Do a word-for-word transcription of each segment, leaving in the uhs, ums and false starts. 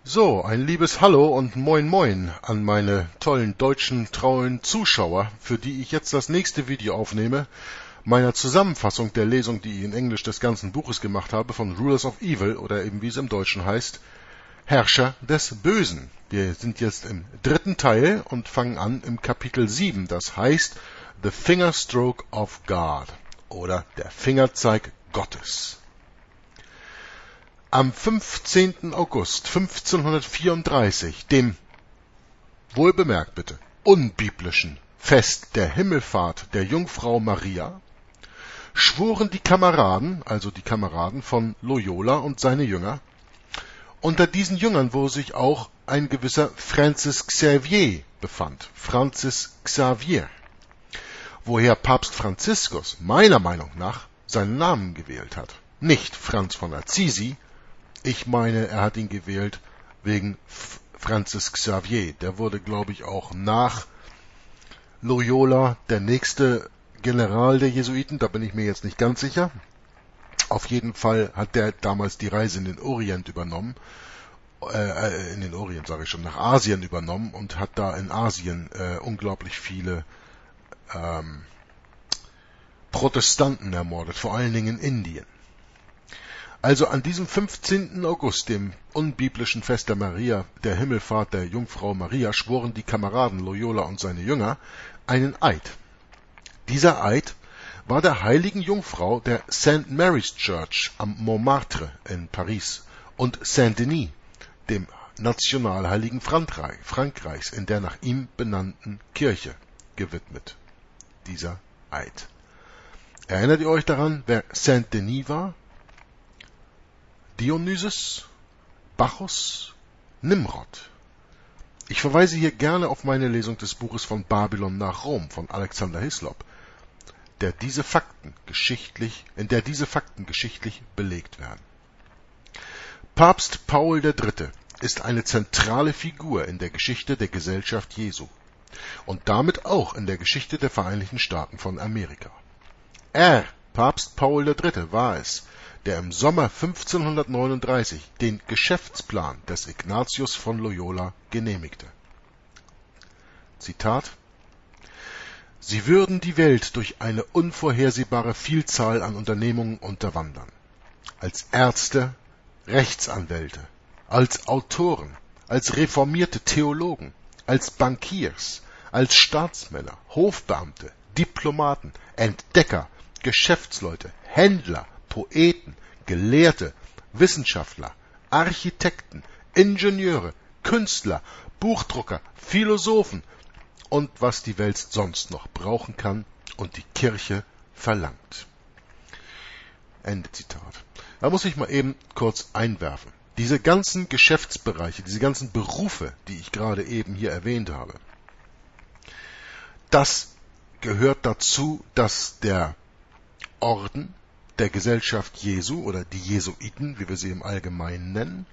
So, ein liebes Hallo und Moin Moin an meine tollen deutschen treuen Zuschauer, für die ich jetzt das nächste Video aufnehme, meiner Zusammenfassung der Lesung, die ich in Englisch des ganzen Buches gemacht habe, von Rulers of Evil, oder eben wie es im Deutschen heißt, Herrscher des Bösen. Wir sind jetzt im dritten Teil und fangen an im Kapitel sieben, das heißt The Fingerstroke of God oder der Fingerzeig Gottes. Am fünfzehnten August fünfzehnhundertvierunddreißig, dem, wohlbemerkt bitte, unbiblischen Fest der Himmelfahrt der Jungfrau Maria, schworen die Kameraden, also die Kameraden von Loyola und seine Jünger, unter diesen Jüngern, wo sich auch ein gewisser Francis Xavier befand, Francis Xavier, woher Papst Franziskus meiner Meinung nach seinen Namen gewählt hat. Nicht Franz von Assisi, ich meine, er hat ihn gewählt wegen Francis Xavier. Der wurde, glaube ich, auch nach Loyola der nächste General der Jesuiten, da bin ich mir jetzt nicht ganz sicher. Auf jeden Fall hat der damals die Reise in den Orient übernommen, äh, in den Orient sage ich schon, nach Asien übernommen und hat da in Asien äh, unglaublich viele ähm, Protestanten ermordet, vor allen Dingen in Indien. Also an diesem fünfzehnten August, dem unbiblischen Fest der Maria, der Himmelfahrt der Jungfrau Maria, schworen die Kameraden Loyola und seine Jünger einen Eid. Dieser Eid war der heiligen Jungfrau der Saint Mary's Church am Montmartre in Paris und Saint-Denis, dem Nationalheiligen Frankreichs, in der nach ihm benannten Kirche, gewidmet. Dieser Eid. Erinnert ihr euch daran, wer Saint-Denis war? Dionysus, Bacchus, Nimrod. Ich verweise hier gerne auf meine Lesung des Buches von Babylon nach Rom von Alexander Hislop, der diese Fakten geschichtlich, in der diese Fakten geschichtlich belegt werden. Papst Paul der Dritte ist eine zentrale Figur in der Geschichte der Gesellschaft Jesu und damit auch in der Geschichte der Vereinigten Staaten von Amerika. Er, Papst Paul der Dritte, war es, der im Sommer fünfzehnhundertneununddreißig den Geschäftsplan des Ignatius von Loyola genehmigte. Zitat: Sie würden die Welt durch eine unvorhersehbare Vielzahl an Unternehmungen unterwandern. Als Ärzte, Rechtsanwälte, als Autoren, als reformierte Theologen, als Bankiers, als Staatsmänner, Hofbeamte, Diplomaten, Entdecker, Geschäftsleute, Händler, Poeten, Gelehrte, Wissenschaftler, Architekten, Ingenieure, Künstler, Buchdrucker, Philosophen und was die Welt sonst noch brauchen kann und die Kirche verlangt. Ende Zitat. Da muss ich mal eben kurz einwerfen. Diese ganzen Geschäftsbereiche, diese ganzen Berufe, die ich gerade eben hier erwähnt habe, das gehört dazu, dass der Orden der Gesellschaft Jesu oder die Jesuiten, wie wir sie im Allgemeinen nennen,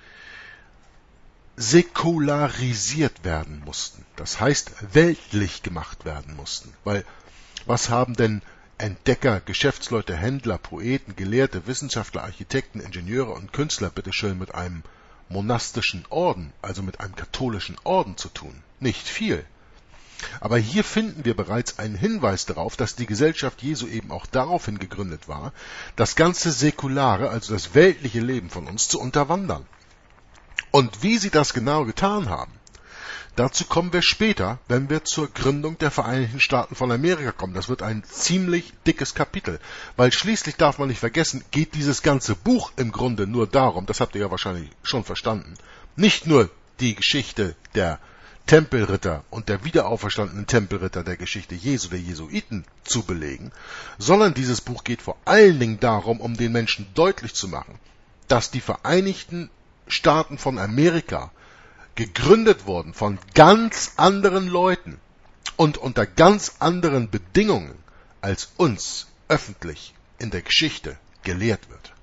säkularisiert werden mussten. Das heißt, weltlich gemacht werden mussten. Weil, was haben denn Entdecker, Geschäftsleute, Händler, Poeten, Gelehrte, Wissenschaftler, Architekten, Ingenieure und Künstler bitteschön mit einem monastischen Orden, also mit einem katholischen Orden zu tun? Nicht viel. Aber hier finden wir bereits einen Hinweis darauf, dass die Gesellschaft Jesu eben auch daraufhin gegründet war, das ganze Säkulare, also das weltliche Leben von uns, zu unterwandern. Und wie sie das genau getan haben, dazu kommen wir später, wenn wir zur Gründung der Vereinigten Staaten von Amerika kommen. Das wird ein ziemlich dickes Kapitel, weil schließlich darf man nicht vergessen, geht dieses ganze Buch im Grunde nur darum, das habt ihr ja wahrscheinlich schon verstanden, nicht nur die Geschichte der Tempelritter und der wiederauferstandenen Tempelritter der Geschichte Jesu, der Jesuiten, zu belegen, sondern dieses Buch geht vor allen Dingen darum, um den Menschen deutlich zu machen, dass die Vereinigten Staaten von Amerika gegründet wurden von ganz anderen Leuten und unter ganz anderen Bedingungen, als uns öffentlich in der Geschichte gelehrt wird.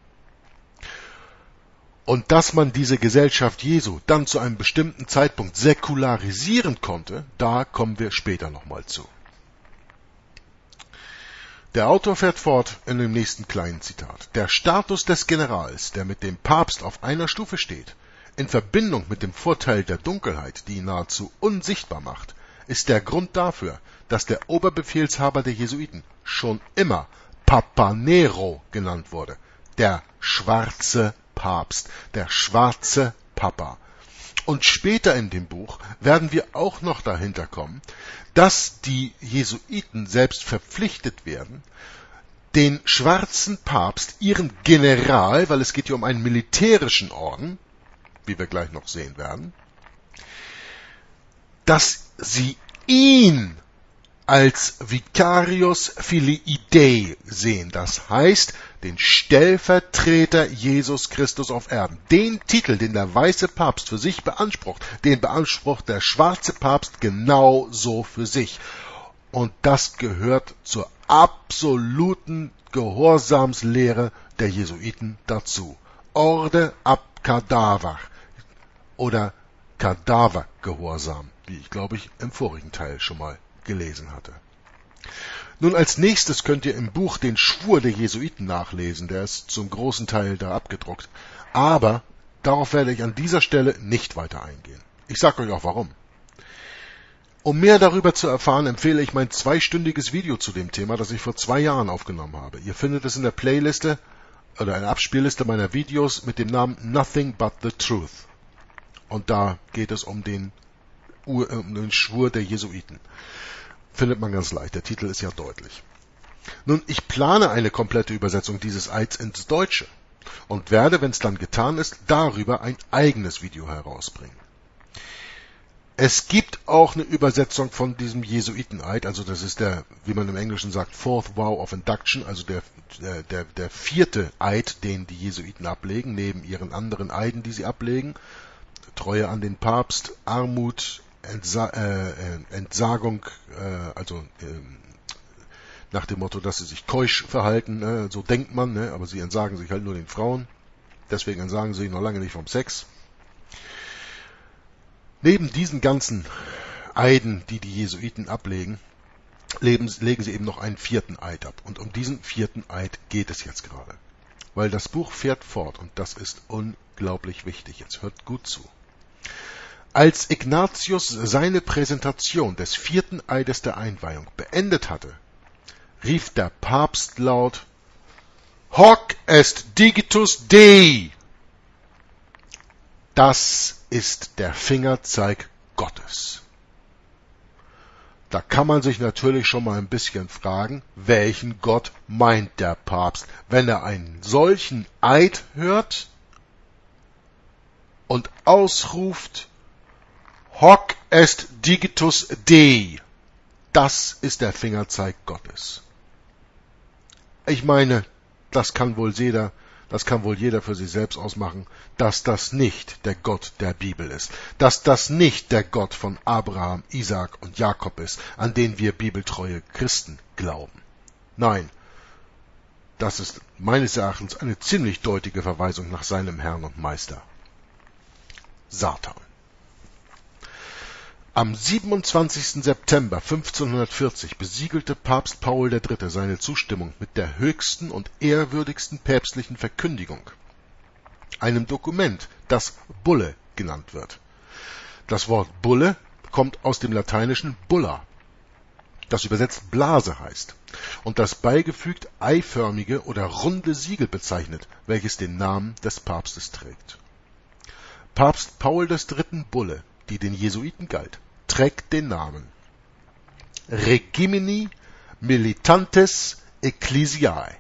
Und dass man diese Gesellschaft Jesu dann zu einem bestimmten Zeitpunkt säkularisieren konnte, da kommen wir später nochmal zu. Der Autor fährt fort in dem nächsten kleinen Zitat. Der Status des Generals, der mit dem Papst auf einer Stufe steht, in Verbindung mit dem Vorteil der Dunkelheit, die ihn nahezu unsichtbar macht, ist der Grund dafür, dass der Oberbefehlshaber der Jesuiten schon immer Papa Nero genannt wurde, der schwarze Papst, der schwarze Papa. Und später in dem Buch werden wir auch noch dahinter kommen, dass die Jesuiten selbst verpflichtet werden, den schwarzen Papst, ihren General, weil es geht hier um einen militärischen Orden, wie wir gleich noch sehen werden, dass sie ihn als Vicarius Filii Dei sehen, das heißt, den Stellvertreter Jesus Christus auf Erden. Den Titel, den der weiße Papst für sich beansprucht, den beansprucht der schwarze Papst genauso für sich. Und das gehört zur absoluten Gehorsamslehre der Jesuiten dazu. Orde ab Cadaver oder Kadavergehorsam, wie ich glaube ich im vorigen Teil schon mal gelesen hatte. Nun, als nächstes könnt ihr im Buch den Schwur der Jesuiten nachlesen, der ist zum großen Teil da abgedruckt. Aber darauf werde ich an dieser Stelle nicht weiter eingehen. Ich sage euch auch warum. Um mehr darüber zu erfahren, empfehle ich mein zweistündiges Video zu dem Thema, das ich vor zwei Jahren aufgenommen habe. Ihr findet es in der Playliste oder in der Abspielliste meiner Videos mit dem Namen Nothing But the Truth. Und da geht es um den, um den Schwur der Jesuiten. Findet man ganz leicht, der Titel ist ja deutlich. Nun, ich plane eine komplette Übersetzung dieses Eids ins Deutsche und werde, wenn es dann getan ist, darüber ein eigenes Video herausbringen. Es gibt auch eine Übersetzung von diesem Jesuiteneid, also das ist der, wie man im Englischen sagt, Fourth Vow of Induction, also der, der, der vierte Eid, den die Jesuiten ablegen, neben ihren anderen Eiden, die sie ablegen. Treue an den Papst, Armut, Entsa äh, Entsagung, äh, also äh, nach dem Motto, dass sie sich keusch verhalten, äh, so denkt man, ne? Aber sie entsagen sich halt nur den Frauen, deswegen entsagen sie sich noch lange nicht vom Sex. Neben diesen ganzen Eiden, die die Jesuiten ablegen, legen, legen sie eben noch einen vierten Eid ab. Und um diesen vierten Eid geht es jetzt gerade. Weil das Buch fährt fort und das ist unglaublich wichtig. Jetzt hört gut zu. Als Ignatius seine Präsentation des vierten Eides der Einweihung beendet hatte, rief der Papst laut: Hoc est digitus Dei! Das ist der Fingerzeig Gottes. Da kann man sich natürlich schon mal ein bisschen fragen, welchen Gott meint der Papst, wenn er einen solchen Eid hört und ausruft: Hoc est digitus Dei. Das ist der Fingerzeig Gottes. Ich meine, das kann wohl jeder, das kann wohl jeder für sich selbst ausmachen, dass das nicht der Gott der Bibel ist, dass das nicht der Gott von Abraham, Isaak und Jakob ist, an den wir bibeltreue Christen glauben. Nein, das ist meines Erachtens eine ziemlich deutliche Verweisung nach seinem Herrn und Meister, Satan. Am siebenundzwanzigsten September fünfzehnhundertvierzig besiegelte Papst Paul der Dritte seine Zustimmung mit der höchsten und ehrwürdigsten päpstlichen Verkündigung, einem Dokument, das Bulle genannt wird. Das Wort Bulle kommt aus dem lateinischen bulla, das übersetzt Blase heißt, und das beigefügt eiförmige oder runde Siegel bezeichnet, welches den Namen des Papstes trägt. Papst Paul des Dritten Bulle, die den Jesuiten galt, trägt den Namen Regimini Militantes Ecclesiae.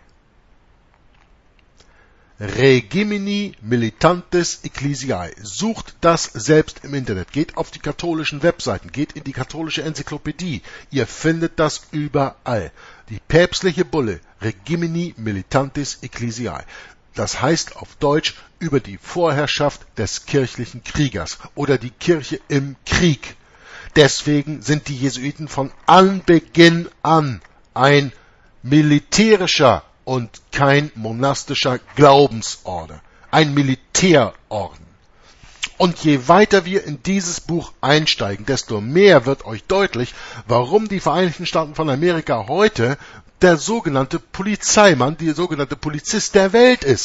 Regimini Militantes Ecclesiae. Sucht das selbst im Internet. Geht auf die katholischen Webseiten, geht in die katholische Enzyklopädie. Ihr findet das überall. Die päpstliche Bulle Regimini Militantes Ecclesiae. Das heißt auf Deutsch über die Vorherrschaft des kirchlichen Kriegers oder die Kirche im Krieg. Deswegen sind die Jesuiten von Anbeginn an ein militärischer und kein monastischer Glaubensorden, ein Militärorden. Und je weiter wir in dieses Buch einsteigen, desto mehr wird euch deutlich, warum die Vereinigten Staaten von Amerika heute der sogenannte Polizeimann, die sogenannte Polizist der Welt ist.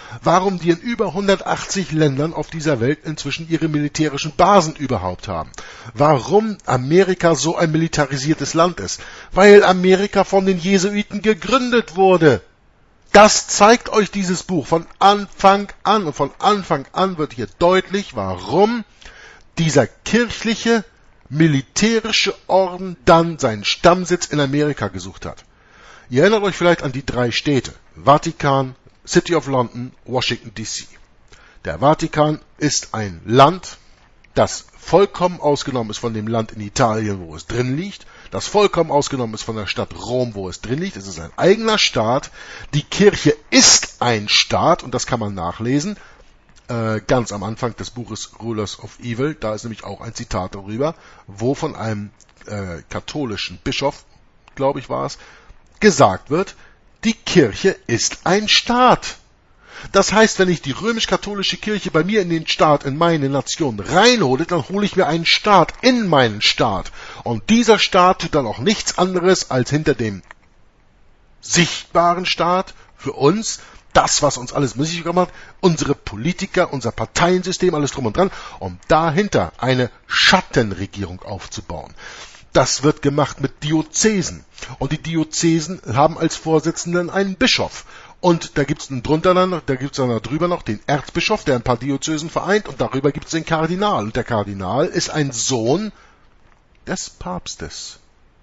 warum die in über hundertachtzig Ländern auf dieser Welt inzwischen ihre militärischen Basen überhaupt haben, warum Amerika so ein militarisiertes Land ist, weil Amerika von den Jesuiten gegründet wurde. Das zeigt euch dieses Buch von Anfang an, und von Anfang an wird hier deutlich, warum dieser kirchliche, militärische Orden dann seinen Stammsitz in Amerika gesucht hat. Ihr erinnert euch vielleicht an die drei Städte: Vatikan, City of London, Washington D C. Der Vatikan ist ein Land, das vollkommen ausgenommen ist von dem Land in Italien, wo es drin liegt, das vollkommen ausgenommen ist von der Stadt Rom, wo es drin liegt. Es ist ein eigener Staat. Die Kirche ist ein Staat, und das kann man nachlesen, äh, ganz am Anfang des Buches Rulers of Evil. Da ist nämlich auch ein Zitat darüber, wo von einem äh, katholischen Bischof, glaube ich war es, gesagt wird, die Kirche ist ein Staat. Das heißt, wenn ich die römisch-katholische Kirche bei mir in den Staat, in meine Nation reinhole, dann hole ich mir einen Staat in meinen Staat. Und dieser Staat tut dann auch nichts anderes, als hinter dem sichtbaren Staat für uns, das, was uns alles möglich gemacht hat, unsere Politiker, unser Parteiensystem, alles drum und dran, um dahinter eine Schattenregierung aufzubauen. Das wird gemacht mit Diözesen. Und die Diözesen haben als Vorsitzenden einen Bischof. Und da gibt es drunter dann, da gibt es dann drüber noch den Erzbischof, der ein paar Diözesen vereint, und darüber gibt es den Kardinal. Und der Kardinal ist ein Sohn des Papstes.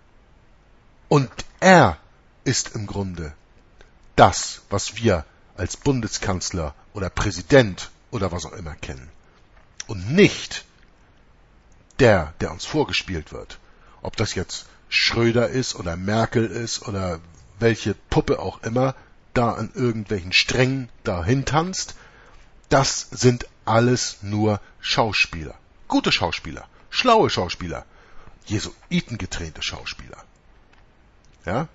Und er ist im Grunde das, was wir als Bundeskanzler oder Präsident oder was auch immer kennen. Und nicht der, der uns vorgespielt wird. Ob das jetzt Schröder ist oder Merkel ist oder welche Puppe auch immer da an irgendwelchen Strängen dahin tanzt, das sind alles nur Schauspieler. Gute Schauspieler, schlaue Schauspieler, jesuitengetrainte Schauspieler. Ja?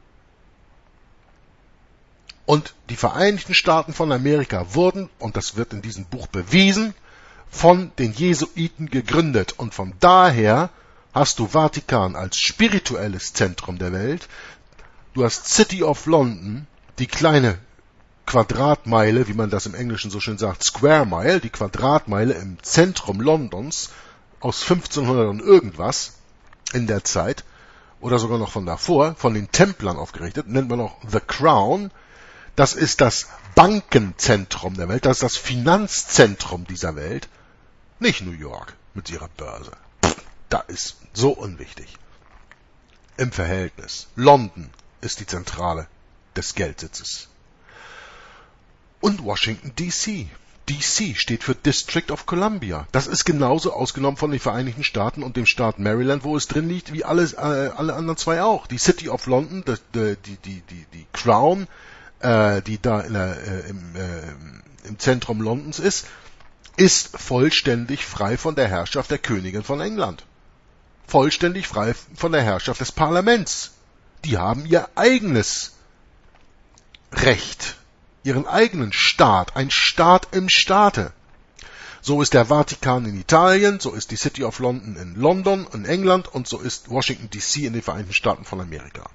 Und die Vereinigten Staaten von Amerika wurden, und das wird in diesem Buch bewiesen, von den Jesuiten gegründet. Und von daher hast du Vatikan als spirituelles Zentrum der Welt, du hast City of London, die kleine Quadratmeile, wie man das im Englischen so schön sagt, Square Mile, die Quadratmeile im Zentrum Londons aus fünfzehnhundert und irgendwas in der Zeit, oder sogar noch von davor, von den Templern aufgerichtet, nennt man auch The Crown. Das ist das Bankenzentrum der Welt, das ist das Finanzzentrum dieser Welt, nicht New York mit ihrer Börse. Pff, da ist so unwichtig. Im Verhältnis. London ist die Zentrale des Geldsitzes. Und Washington D C. D C steht für District of Columbia. Das ist genauso ausgenommen von den Vereinigten Staaten und dem Staat Maryland, wo es drin liegt, wie alles, äh, alle anderen zwei auch. Die City of London, die, die, die, die, die Crown, äh, die da in der, äh, im, äh, im Zentrum Londons ist, ist vollständig frei von der Herrschaft der Königin von England. Vollständig frei von der Herrschaft des Parlaments. Die haben ihr eigenes Recht, ihren eigenen Staat, ein Staat im Staate. So ist der Vatikan in Italien, so ist die City of London in London, in England, und so ist Washington D C in den Vereinigten Staaten von Amerika.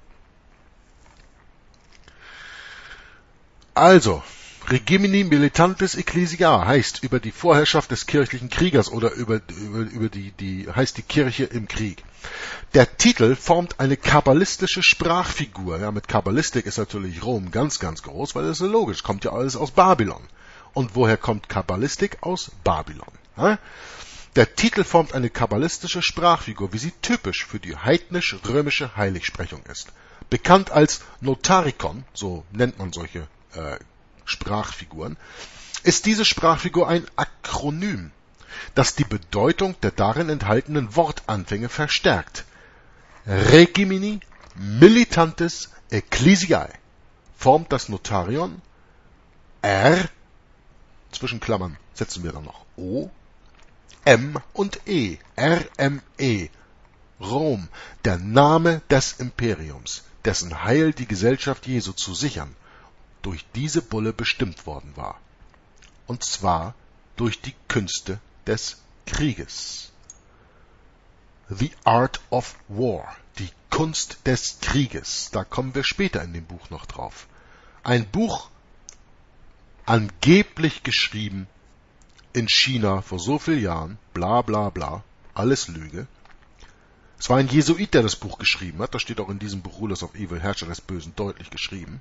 Also, Regimini Militantis Ecclesiae heißt über die Vorherrschaft des kirchlichen Kriegers oder über, über, über die, die, heißt die Kirche im Krieg. Der Titel formt eine kabbalistische Sprachfigur. Ja, mit Kabbalistik ist natürlich Rom ganz, ganz groß, weil das ist logisch, kommt ja alles aus Babylon. Und woher kommt Kabbalistik? Aus Babylon. Ja? Der Titel formt eine kabbalistische Sprachfigur, wie sie typisch für die heidnisch-römische Heiligsprechung ist. Bekannt als Notarikon, so nennt man solche äh, Sprachfiguren, ist diese Sprachfigur ein Akronym, das die Bedeutung der darin enthaltenen Wortanfänge verstärkt. Regimini Militantis Ecclesiae formt das Notarion. R, zwischen Klammern setzen wir dann noch O, M und E, R M E, Rom, der Name des Imperiums, dessen Heil die Gesellschaft Jesu zu sichern, durch diese Bulle bestimmt worden war. Und zwar durch die Künste des Krieges. The Art of War, die Kunst des Krieges. Da kommen wir später in dem Buch noch drauf. Ein Buch, angeblich geschrieben in China vor so vielen Jahren, bla bla bla, alles Lüge. Es war ein Jesuit, der das Buch geschrieben hat, das steht auch in diesem Buch Rulers of Evil, Herrscher des Bösen, deutlich geschrieben,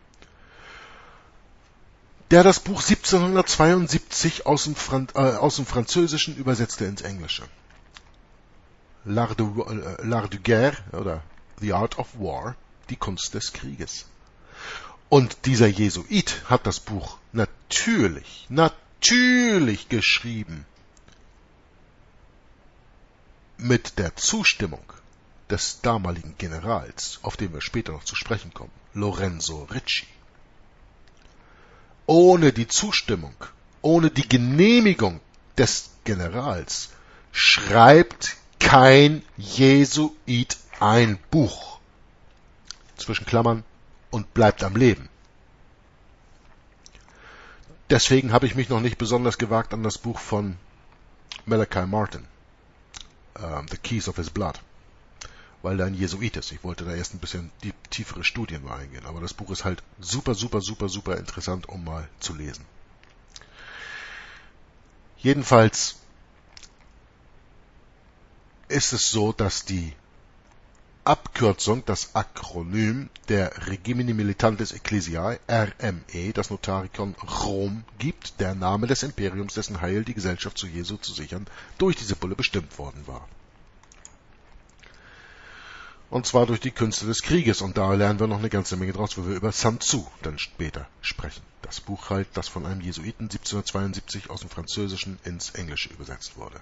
der das Buch siebzehnhundertzweiundsiebzig aus dem, Fran äh, aus dem Französischen übersetzte ins Englische. L'art de, äh, l'art de guerre oder The Art of War, die Kunst des Krieges. Und dieser Jesuit hat das Buch natürlich, natürlich geschrieben mit der Zustimmung des damaligen Generals, auf den wir später noch zu sprechen kommen, Lorenzo Ricci. Ohne die Zustimmung, ohne die Genehmigung des Generals schreibt kein Jesuit ein Buch. Zwischen Klammern und bleibt am Leben. Deswegen habe ich mich noch nicht besonders gewagt an das Buch von Malachi Martin, uh, The Keys of His Blood, weil er ein Jesuit ist. Ich wollte da erst ein bisschen die tiefere Studien mal eingehen, aber das Buch ist halt super, super, super, super interessant, um mal zu lesen. Jedenfalls ist es so, dass die Abkürzung, das Akronym der Regimini Militantes Ecclesiae, R M E, das Notarikon Rom, gibt, der Name des Imperiums, dessen Heil die Gesellschaft zu Jesu zu sichern, durch diese Bulle bestimmt worden war. Und zwar durch die Künste des Krieges. Und da lernen wir noch eine ganze Menge draus, wo wir über Sun Tzu dann später sprechen. Das Buch halt, das von einem Jesuiten siebzehnhundertzweiundsiebzig aus dem Französischen ins Englische übersetzt wurde.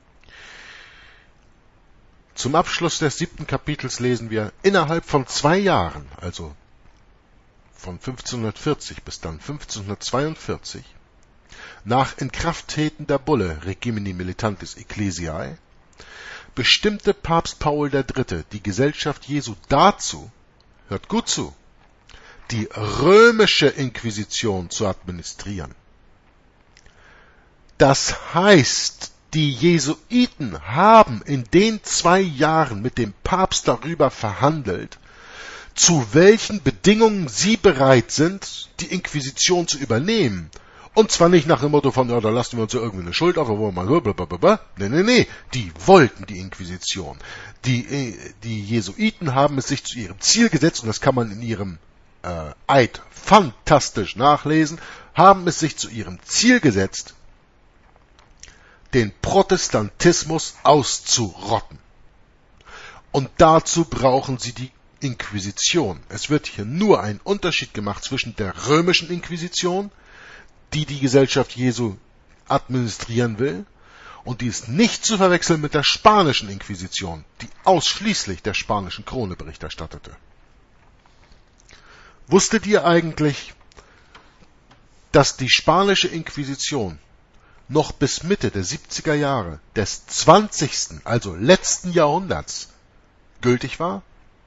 Zum Abschluss des siebten Kapitels lesen wir, innerhalb von zwei Jahren, also von fünfzehnhundertvierzig bis dann fünfzehnhundertzweiundvierzig, nach Inkrafttreten der Bulle Regimini Militantis Ecclesiae, bestimmte Papst Paul der Dritte die Gesellschaft Jesu dazu, hört gut zu, die römische Inquisition zu administrieren. Das heißt, die Jesuiten haben in den zwei Jahren mit dem Papst darüber verhandelt, zu welchen Bedingungen sie bereit sind, die Inquisition zu übernehmen. Und zwar nicht nach dem Motto von, ja, da lassen wir uns ja irgendwie eine Schuld auf, wo wir mal, blablabla. Nee, nee, nee, die wollten die Inquisition. Die, die Jesuiten haben es sich zu ihrem Ziel gesetzt, und das kann man in ihrem äh, Eid fantastisch nachlesen, haben es sich zu ihrem Ziel gesetzt, den Protestantismus auszurotten. Und dazu brauchen sie die Inquisition. Es wird hier nur ein Unterschied gemacht zwischen der römischen Inquisition, die die Gesellschaft Jesu administrieren will, und die ist nicht zu verwechseln mit der spanischen Inquisition, die ausschließlich der spanischen Krone Bericht erstattete. Wusstet ihr eigentlich, dass die spanische Inquisition noch bis Mitte der siebziger Jahre des zwanzigsten, also letzten Jahrhunderts, gültig war?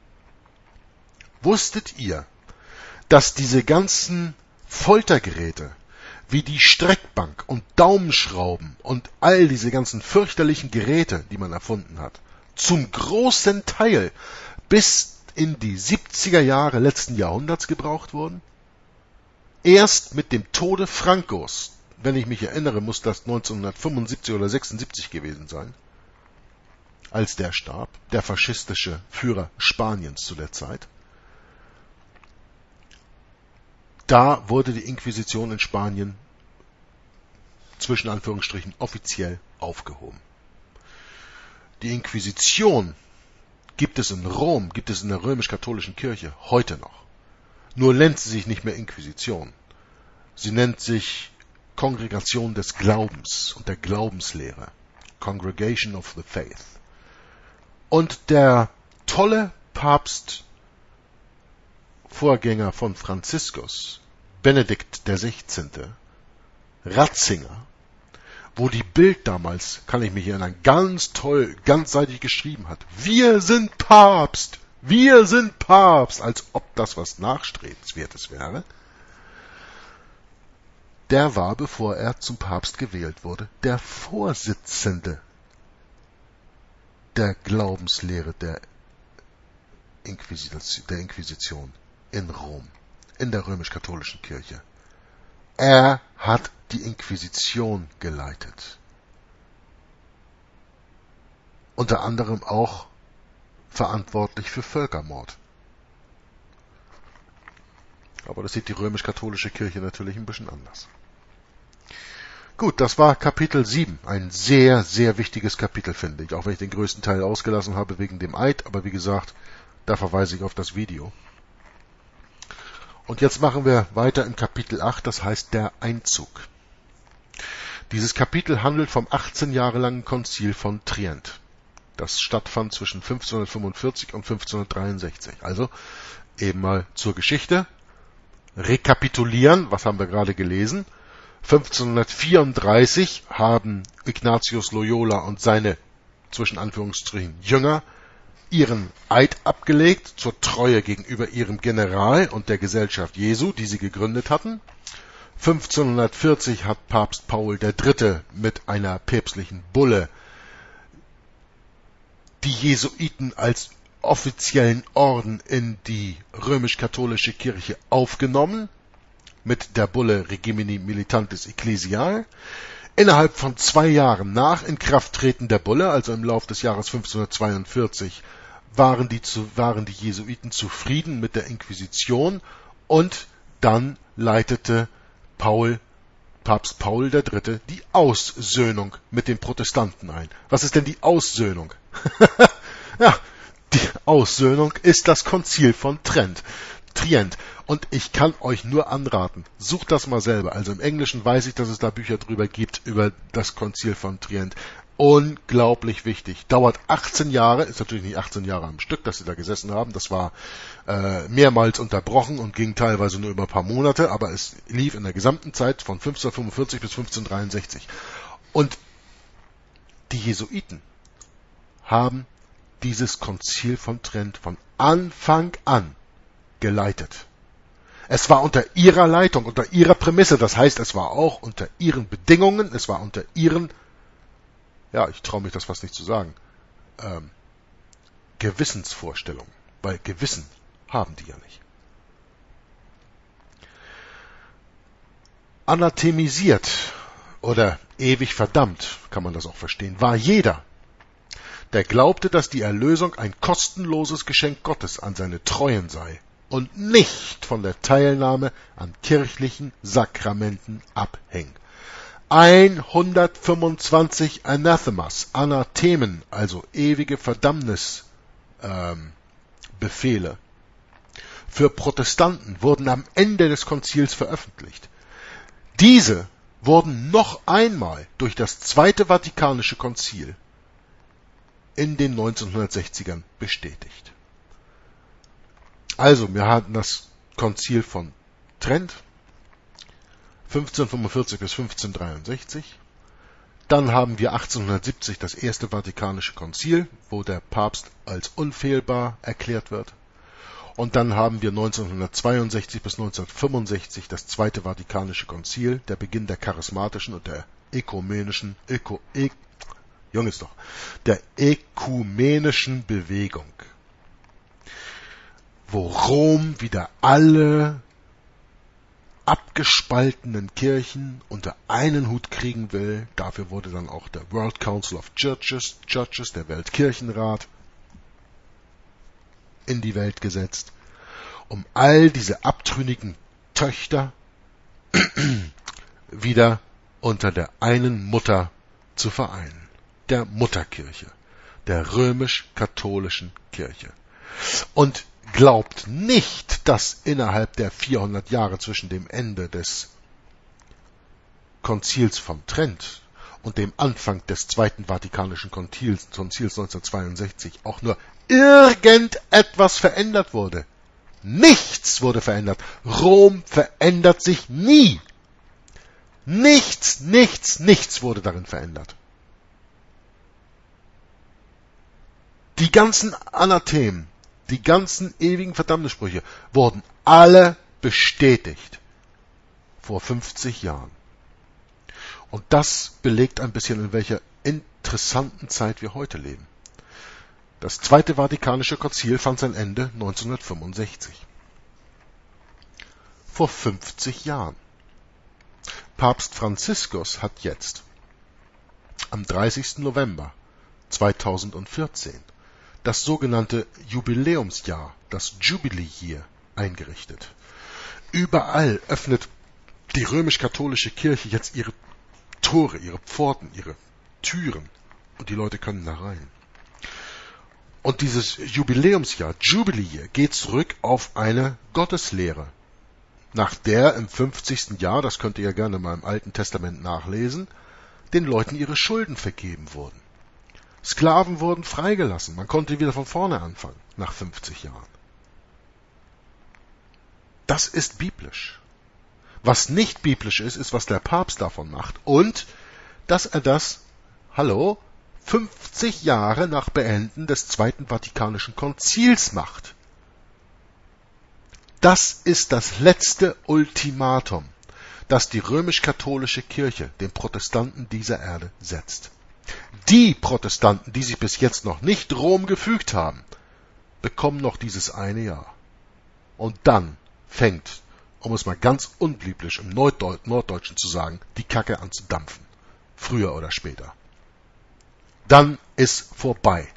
Wusstet ihr, dass diese ganzen Foltergeräte, wie die Streckbank und Daumenschrauben und all diese ganzen fürchterlichen Geräte, die man erfunden hat, zum großen Teil bis in die siebziger Jahre letzten Jahrhunderts gebraucht wurden? Erst mit dem Tode Francos, wenn ich mich erinnere, muss das neunzehnhundertfünfundsiebzig oder sechsundsiebzig gewesen sein, als der starb, der faschistische Führer Spaniens zu der Zeit. Da wurde die Inquisition in Spanien zwischen Anführungsstrichen offiziell aufgehoben. Die Inquisition gibt es in Rom, gibt es in der römisch-katholischen Kirche heute noch. Nur nennt sie sich nicht mehr Inquisition. Sie nennt sich Kongregation des Glaubens und der Glaubenslehre. Congregation of the Faith. Und der tolle Papst Vorgänger von Franziskus, Benedikt der Sechzehnte, Ratzinger, wo die Bild damals, kann ich mich erinnern, ganz toll, ganzseitig geschrieben hat. Wir sind Papst! Wir sind Papst! Als ob das was Nachstrebenswertes wäre. Der war, bevor er zum Papst gewählt wurde, der Vorsitzende der Glaubenslehre der Inquisition, der Inquisition in Rom, in der römisch-katholischen Kirche. Er hat die Inquisition geleitet. Unter anderem auch verantwortlich für Völkermord. Aber das sieht die römisch-katholische Kirche natürlich ein bisschen anders. Gut, das war Kapitel sieben. Ein sehr, sehr wichtiges Kapitel, finde ich. Auch wenn ich den größten Teil ausgelassen habe wegen dem Eid. Aber wie gesagt, da verweise ich auf das Video. Und jetzt machen wir weiter in Kapitel acht, das heißt der Einzug. Dieses Kapitel handelt vom achtzehn Jahre langen Konzil von Trient. Das stattfand zwischen fünfzehnhundertfünfundvierzig und fünfzehnhundertdreiundsechzig. Also eben mal zur Geschichte. Rekapitulieren, was haben wir gerade gelesen? fünfzehnhundertvierunddreißig haben Ignatius Loyola und seine, zwischen Anführungsstrichen, Jünger ihren Eid abgelegt zur Treue gegenüber ihrem General und der Gesellschaft Jesu, die sie gegründet hatten. fünfzehnhundertvierzig hat Papst Paul der Dritte mit einer päpstlichen Bulle die Jesuiten als offiziellen Orden in die römisch-katholische Kirche aufgenommen, mit der Bulle Regimini Militantis Ecclesiae. Innerhalb von zwei Jahren nach Inkrafttreten der Bulle, also im Lauf des Jahres fünfzehnhundertzweiundvierzig, waren die, zu, waren die Jesuiten zufrieden mit der Inquisition und dann leitete Paul, Papst Paul der Dritte die Aussöhnung mit den Protestanten ein. Was ist denn die Aussöhnung? Ja, die Aussöhnung ist das Konzil von Trent. Trient. Und ich kann euch nur anraten, sucht das mal selber. Also im Englischen weiß ich, dass es da Bücher drüber gibt, über das Konzil von Trient. Unglaublich wichtig. Dauert achtzehn Jahre, ist natürlich nicht achtzehn Jahre am Stück, dass sie da gesessen haben. Das war äh, mehrmals unterbrochen und ging teilweise nur über ein paar Monate, aber es lief in der gesamten Zeit von fünfzehnhundertfünfundvierzig bis fünfzehnhundertdreiundsechzig. Und die Jesuiten haben dieses Konzil von Trent von Anfang an geleitet. Es war unter ihrer Leitung, unter ihrer Prämisse, das heißt, es war auch unter ihren Bedingungen, es war unter ihren, ja, ich traue mich das fast nicht zu sagen, ähm, Gewissensvorstellungen, weil Gewissen haben die ja nicht. Anathemisiert oder ewig verdammt, kann man das auch verstehen, war jeder, der glaubte, dass die Erlösung ein kostenloses Geschenk Gottes an seine Treuen sei und nicht von der Teilnahme an kirchlichen Sakramenten abhängt. hundertfünfundzwanzig Anathemas, Anathemen, also ewige Verdammnisbefehle, ähm, für Protestanten wurden am Ende des Konzils veröffentlicht. Diese wurden noch einmal durch das Zweite Vatikanische Konzil in den neunzehnhundertsechzigern bestätigt. Also, wir hatten das Konzil von Trent, fünfzehnhundertfünfundvierzig bis fünfzehnhundertdreiundsechzig. Dann haben wir achtzehnhundertsiebzig das Erste Vatikanische Konzil, wo der Papst als unfehlbar erklärt wird. Und dann haben wir neunzehnhundertzweiundsechzig bis neunzehnhundertfünfundsechzig das Zweite Vatikanische Konzil, der Beginn der charismatischen und der ökumenischen, öko, ö, Junges doch, der ökumenischen Bewegung, wo Rom wieder alle abgespaltenen Kirchen unter einen Hut kriegen will. Dafür wurde dann auch der World Council of Churches, Churches, der Weltkirchenrat, in die Welt gesetzt, um all diese abtrünnigen Töchter wieder unter der einen Mutter zu vereinen, der Mutterkirche, der römisch-katholischen Kirche. Und glaubt nicht, dass innerhalb der vierhundert Jahre zwischen dem Ende des Konzils von Trent und dem Anfang des Zweiten Vatikanischen Konzils, Konzils neunzehnhundertzweiundsechzig auch nur irgendetwas verändert wurde. Nichts wurde verändert. Rom verändert sich nie. Nichts, nichts, nichts wurde darin verändert. Die ganzen Anathemen, die ganzen ewigen Verdammnissprüche wurden alle bestätigt vor fünfzig Jahren. Und das belegt ein bisschen, in welcher interessanten Zeit wir heute leben. Das Zweite Vatikanische Konzil fand sein Ende neunzehnhundertfünfundsechzig. Vor fünfzig Jahren. Papst Franziskus hat jetzt am dreißigsten November zweitausendvierzehn das sogenannte Jubiläumsjahr, das Jubilee Year, eingerichtet. Überall öffnet die römisch-katholische Kirche jetzt ihre Tore, ihre Pforten, ihre Türen und die Leute können da rein. Und dieses Jubiläumsjahr, Jubilee Year, geht zurück auf eine Gotteslehre, nach der im fünfzigsten Jahr, das könnt ihr ja gerne mal im Alten Testament nachlesen, den Leuten ihre Schulden vergeben wurden. Sklaven wurden freigelassen, man konnte wieder von vorne anfangen, nach fünfzig Jahren. Das ist biblisch. Was nicht biblisch ist, ist, was der Papst davon macht und dass er das, hallo, fünfzig Jahre nach Beenden des Zweiten Vatikanischen Konzils macht. Das ist das letzte Ultimatum, das die römisch-katholische Kirche den Protestanten dieser Erde setzt. Die Protestanten, die sich bis jetzt noch nicht Rom gefügt haben, bekommen noch dieses eine Jahr. Und dann fängt, um es mal ganz unbiblisch im Norddeutschen zu sagen, die Kacke an zu dampfen. Früher oder später. Dann ist vorbei.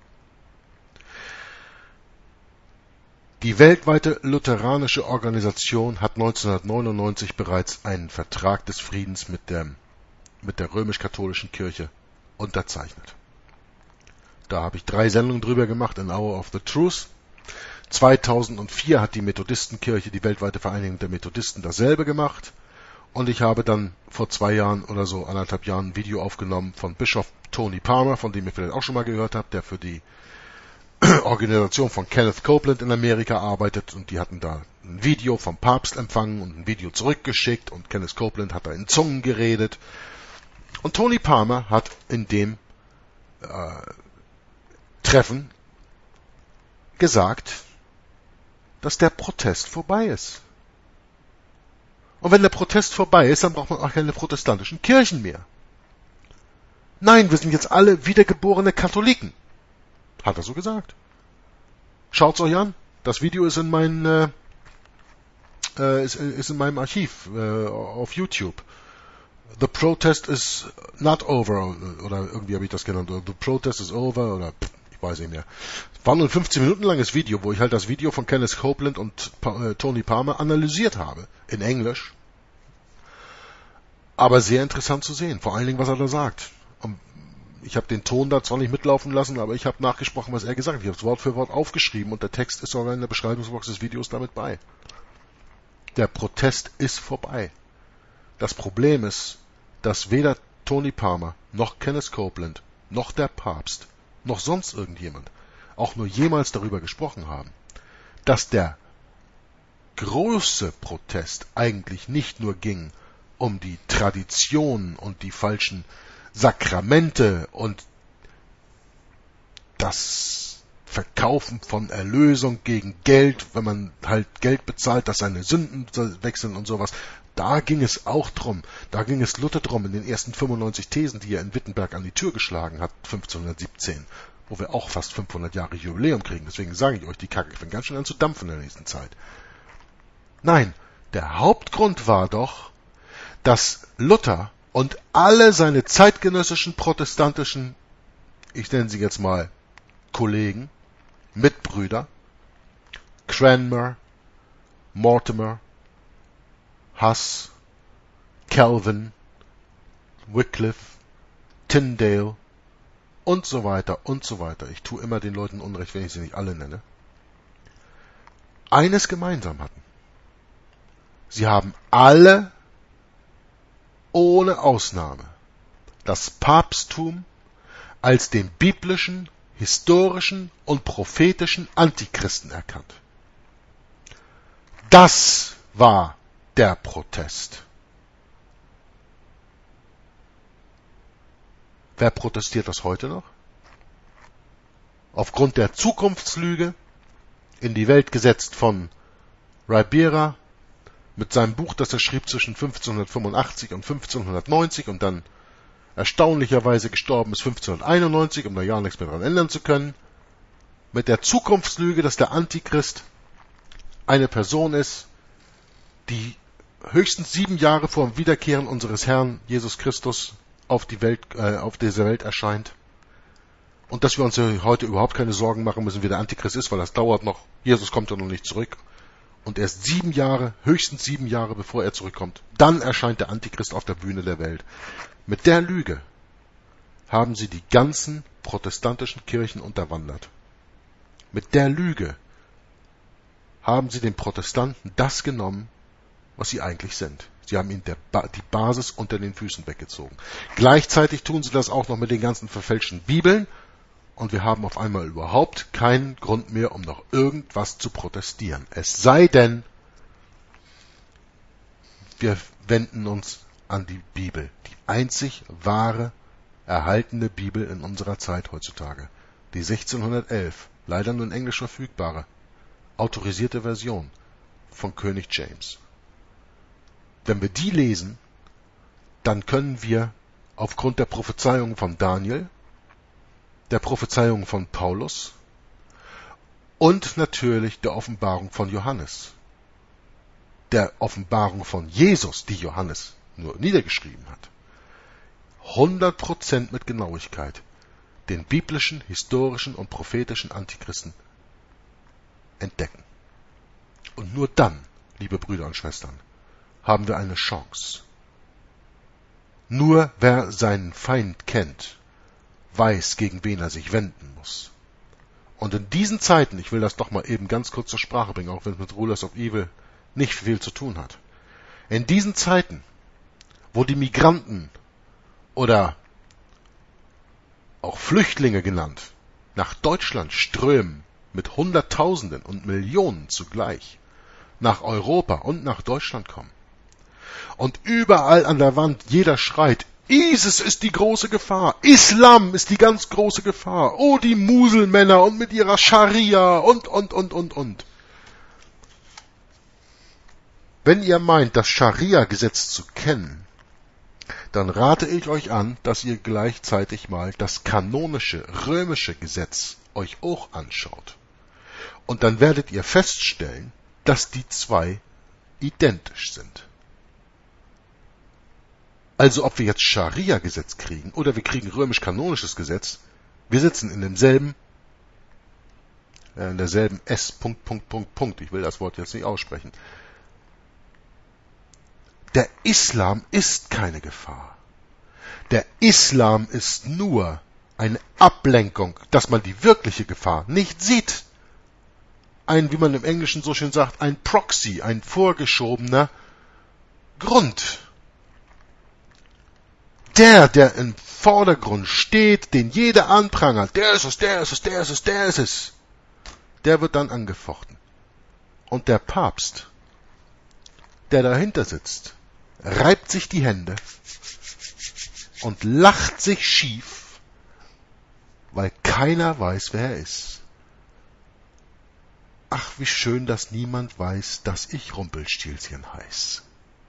Die weltweite lutheranische Organisation hat neunzehnhundertneunundneunzig bereits einen Vertrag des Friedens mit der, mit der römisch-katholischen Kirche unterzeichnet. Da habe ich drei Sendungen drüber gemacht in Hour of the Truth. zweitausendvier hat die Methodistenkirche, die weltweite Vereinigung der Methodisten, dasselbe gemacht. Und ich habe dann vor zwei Jahren oder so, anderthalb Jahren, ein Video aufgenommen von Bischof Tony Palmer, von dem ihr vielleicht auch schon mal gehört habt, der für die Organisation von Kenneth Copeland in Amerika arbeitet. Und die hatten da ein Video vom Papst empfangen und ein Video zurückgeschickt. Und Kenneth Copeland hat da in Zungen geredet. Und Tony Palmer hat in dem äh, Treffen gesagt, dass der Protest vorbei ist. Und wenn der Protest vorbei ist, dann braucht man auch keine protestantischen Kirchen mehr. Nein, wir sind jetzt alle wiedergeborene Katholiken. Hat er so gesagt. Schaut's euch an. Das Video ist in mein, äh, äh, ist, ist in meinem Archiv äh, auf YouTube. The protest is not over, oder irgendwie habe ich das genannt, oder The protest is over, oder pff, ich weiß nicht mehr. War nur ein fünfzehn Minuten langes Video, wo ich halt das Video von Kenneth Copeland und äh, Tony Palmer analysiert habe, in Englisch. Aber sehr interessant zu sehen, vor allen Dingen, was er da sagt. Und ich habe den Ton da zwar nicht mitlaufen lassen, aber ich habe nachgesprochen, was er gesagt hat. Ich habe es Wort für Wort aufgeschrieben und der Text ist sogar in der Beschreibungsbox des Videos damit bei. Der Protest ist vorbei. Das Problem ist, dass weder Tony Palmer, noch Kenneth Copeland, noch der Papst, noch sonst irgendjemand auch nur jemals darüber gesprochen haben, dass der große Protest eigentlich nicht nur ging um die Traditionen und die falschen Sakramente und das Verkaufen von Erlösung gegen Geld, wenn man halt Geld bezahlt, dass seine Sünden wechseln und sowas. Da ging es auch drum. Da ging es Luther drum in den ersten fünfundneunzig Thesen, die er in Wittenberg an die Tür geschlagen hat, fünfzehnhundertsiebzehn, wo wir auch fast fünfhundert Jahre Jubiläum kriegen. Deswegen sage ich euch, die Kacke fängt ganz schön an zu dampfen in der nächsten Zeit. Nein, der Hauptgrund war doch, dass Luther und alle seine zeitgenössischen protestantischen, ich nenne sie jetzt mal Kollegen, Mitbrüder, Cranmer, Mortimer, Huss, Calvin, Wycliffe, Tyndale und so weiter und so weiter. Ich tue immer den Leuten Unrecht, wenn ich sie nicht alle nenne. Eines gemeinsam hatten. Sie haben alle ohne Ausnahme das Papsttum als den biblischen, historischen und prophetischen Antichristen erkannt. Das war der Protest. Wer protestiert das heute noch? Aufgrund der Zukunftslüge in die Welt gesetzt von Ribera mit seinem Buch, das er schrieb zwischen fünfzehnhundertfünfundachtzig und fünfzehnhundertneunzig und dann erstaunlicherweise gestorben ist fünfzehnhunderteinundneunzig, um da ja nichts mehr dran ändern zu können, mit der Zukunftslüge, dass der Antichrist eine Person ist, die höchstens sieben Jahre vor dem Wiederkehren unseres Herrn Jesus Christus auf die Welt, äh, auf dieser Welt erscheint. Und dass wir uns heute überhaupt keine Sorgen machen müssen, wie der Antichrist ist, weil das dauert noch. Jesus kommt ja noch nicht zurück. Und erst sieben Jahre, höchstens sieben Jahre, bevor er zurückkommt, dann erscheint der Antichrist auf der Bühne der Welt. Mit der Lüge haben sie die ganzen protestantischen Kirchen unterwandert. Mit der Lüge haben sie den Protestanten das genommen, was sie eigentlich sind. Sie haben ihnen der ba- die Basis unter den Füßen weggezogen. Gleichzeitig tun sie das auch noch mit den ganzen verfälschten Bibeln und wir haben auf einmal überhaupt keinen Grund mehr, um noch irgendwas zu protestieren. Es sei denn, wir wenden uns an die Bibel, die einzig wahre, erhaltene Bibel in unserer Zeit heutzutage. Die sechzehnhundertelf, leider nur in Englisch verfügbare, autorisierte Version von König James. Wenn wir die lesen, dann können wir aufgrund der Prophezeiungen von Daniel, der Prophezeiungen von Paulus und natürlich der Offenbarung von Johannes, der Offenbarung von Jesus, die Johannes nur niedergeschrieben hat, hundert Prozent mit Genauigkeit den biblischen, historischen und prophetischen Antichristen entdecken. Und nur dann, liebe Brüder und Schwestern, haben wir eine Chance. Nur wer seinen Feind kennt, weiß, gegen wen er sich wenden muss. Und in diesen Zeiten, ich will das doch mal eben ganz kurz zur Sprache bringen, auch wenn es mit Rulers of Evil nicht viel zu tun hat. In diesen Zeiten, wo die Migranten oder auch Flüchtlinge genannt nach Deutschland strömen mit Hunderttausenden und Millionen zugleich, nach Europa und nach Deutschland kommen, und überall an der Wand jeder schreit, ISIS ist die große Gefahr, Islam ist die ganz große Gefahr, oh die Muselmänner und mit ihrer Scharia und, und, und, und, und. Wenn ihr meint, das Scharia-Gesetz zu kennen, dann rate ich euch an, dass ihr gleichzeitig mal das kanonische römische Gesetz euch auch anschaut. Und dann werdet ihr feststellen, dass die zwei identisch sind. Also ob wir jetzt Scharia-Gesetz kriegen oder wir kriegen römisch-kanonisches Gesetz, wir sitzen in demselben, äh, in derselben S. Punkt, Punkt, Punkt, Punkt. Ich will das Wort jetzt nicht aussprechen. Der Islam ist keine Gefahr. Der Islam ist nur eine Ablenkung, dass man die wirkliche Gefahr nicht sieht. Ein, wie man im Englischen so schön sagt, ein Proxy, ein vorgeschobener Grund. Der, der im Vordergrund steht, den jeder anprangert, der ist es, der ist es, der ist es, der ist es, der wird dann angefochten. Und der Papst, der dahinter sitzt, reibt sich die Hände und lacht sich schief, weil keiner weiß, wer er ist. Ach, wie schön, dass niemand weiß, dass ich Rumpelstilzchen heiß.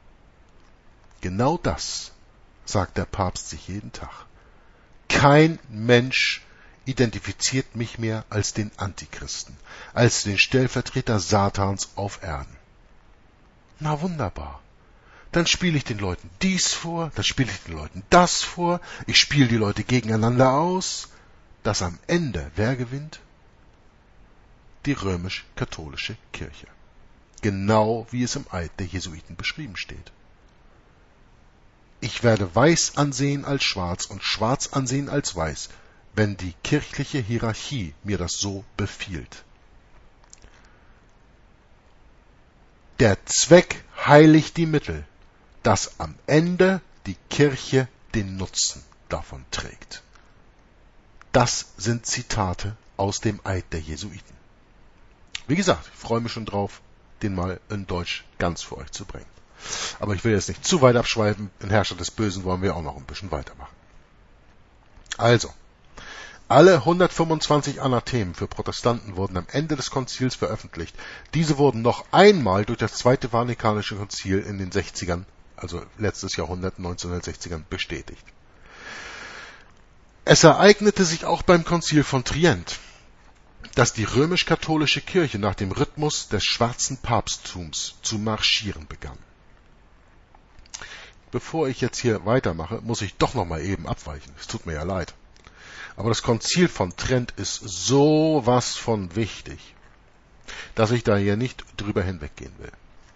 Genau das sagt der Papst sich jeden Tag. Kein Mensch identifiziert mich mehr als den Antichristen, als den Stellvertreter Satans auf Erden. Na wunderbar. Dann spiele ich den Leuten dies vor, dann spiele ich den Leuten das vor, ich spiele die Leute gegeneinander aus, dass am Ende wer gewinnt? Die römisch-katholische Kirche. Genau wie es im Eid der Jesuiten beschrieben steht. Ich werde weiß ansehen als schwarz und schwarz ansehen als weiß, wenn die kirchliche Hierarchie mir das so befiehlt. Der Zweck heiligt die Mittel, dass am Ende die Kirche den Nutzen davon trägt. Das sind Zitate aus dem Eid der Jesuiten. Wie gesagt, ich freue mich schon drauf, den mal in Deutsch ganz für euch zu bringen. Aber ich will jetzt nicht zu weit abschweifen, den Herrscher des Bösen wollen wir auch noch ein bisschen weitermachen. Also, alle hundertfünfundzwanzig Anathemen für Protestanten wurden am Ende des Konzils veröffentlicht. Diese wurden noch einmal durch das Zweite Vatikanische Konzil in den sechzigern, also letztes Jahrhundert, neunzehnhundertsechzigern, bestätigt. Es ereignete sich auch beim Konzil von Trient, dass die römisch-katholische Kirche nach dem Rhythmus des schwarzen Papsttums zu marschieren begann. bevor ich jetzt hier weitermache, muss ich doch nochmal eben abweichen. Es tut mir ja leid. Aber das Konzil von Trent ist sowas von wichtig, dass ich da hier nicht drüber hinweggehen will.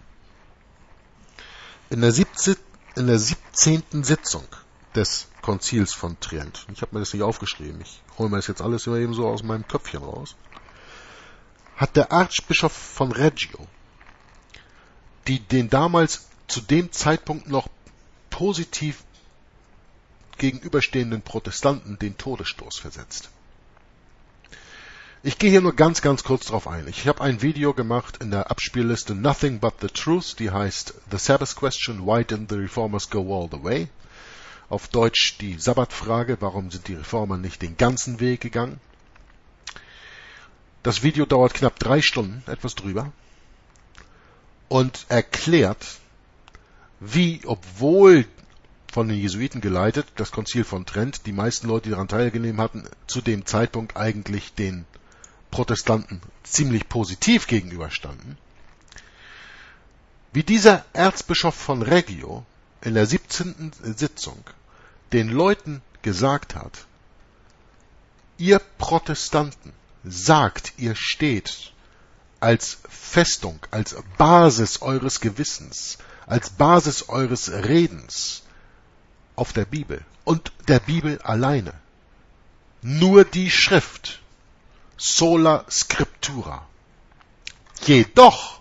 In der, siebzehn, in der siebzehnten Sitzung des Konzils von Trent, ich habe mir das nicht aufgeschrieben, ich hole mir das jetzt alles immer eben so aus meinem Köpfchen raus, hat der Erzbischof von Reggio die den damals zu dem Zeitpunkt noch positiv gegenüberstehenden Protestanten den Todesstoß versetzt. Ich gehe hier nur ganz, ganz kurz drauf ein. Ich habe ein Video gemacht in der Abspielliste Nothing But the Truth, die heißt The Sabbath Question, Why Didn't the Reformers Go All the Way? Auf Deutsch die Sabbatfrage, warum sind die Reformer nicht den ganzen Weg gegangen? Das Video dauert knapp drei Stunden, etwas drüber, und erklärt, wie, obwohl von den Jesuiten geleitet, das Konzil von Trent, die meisten Leute, die daran teilgenommen hatten, zu dem Zeitpunkt eigentlich den Protestanten ziemlich positiv gegenüberstanden, wie dieser Erzbischof von Reggio in der siebzehnten Sitzung den Leuten gesagt hat, ihr Protestanten sagt, ihr steht als Festung, als Basis eures Gewissens, als Basis eures Redens auf der Bibel und der Bibel alleine. Nur die Schrift, sola scriptura. Jedoch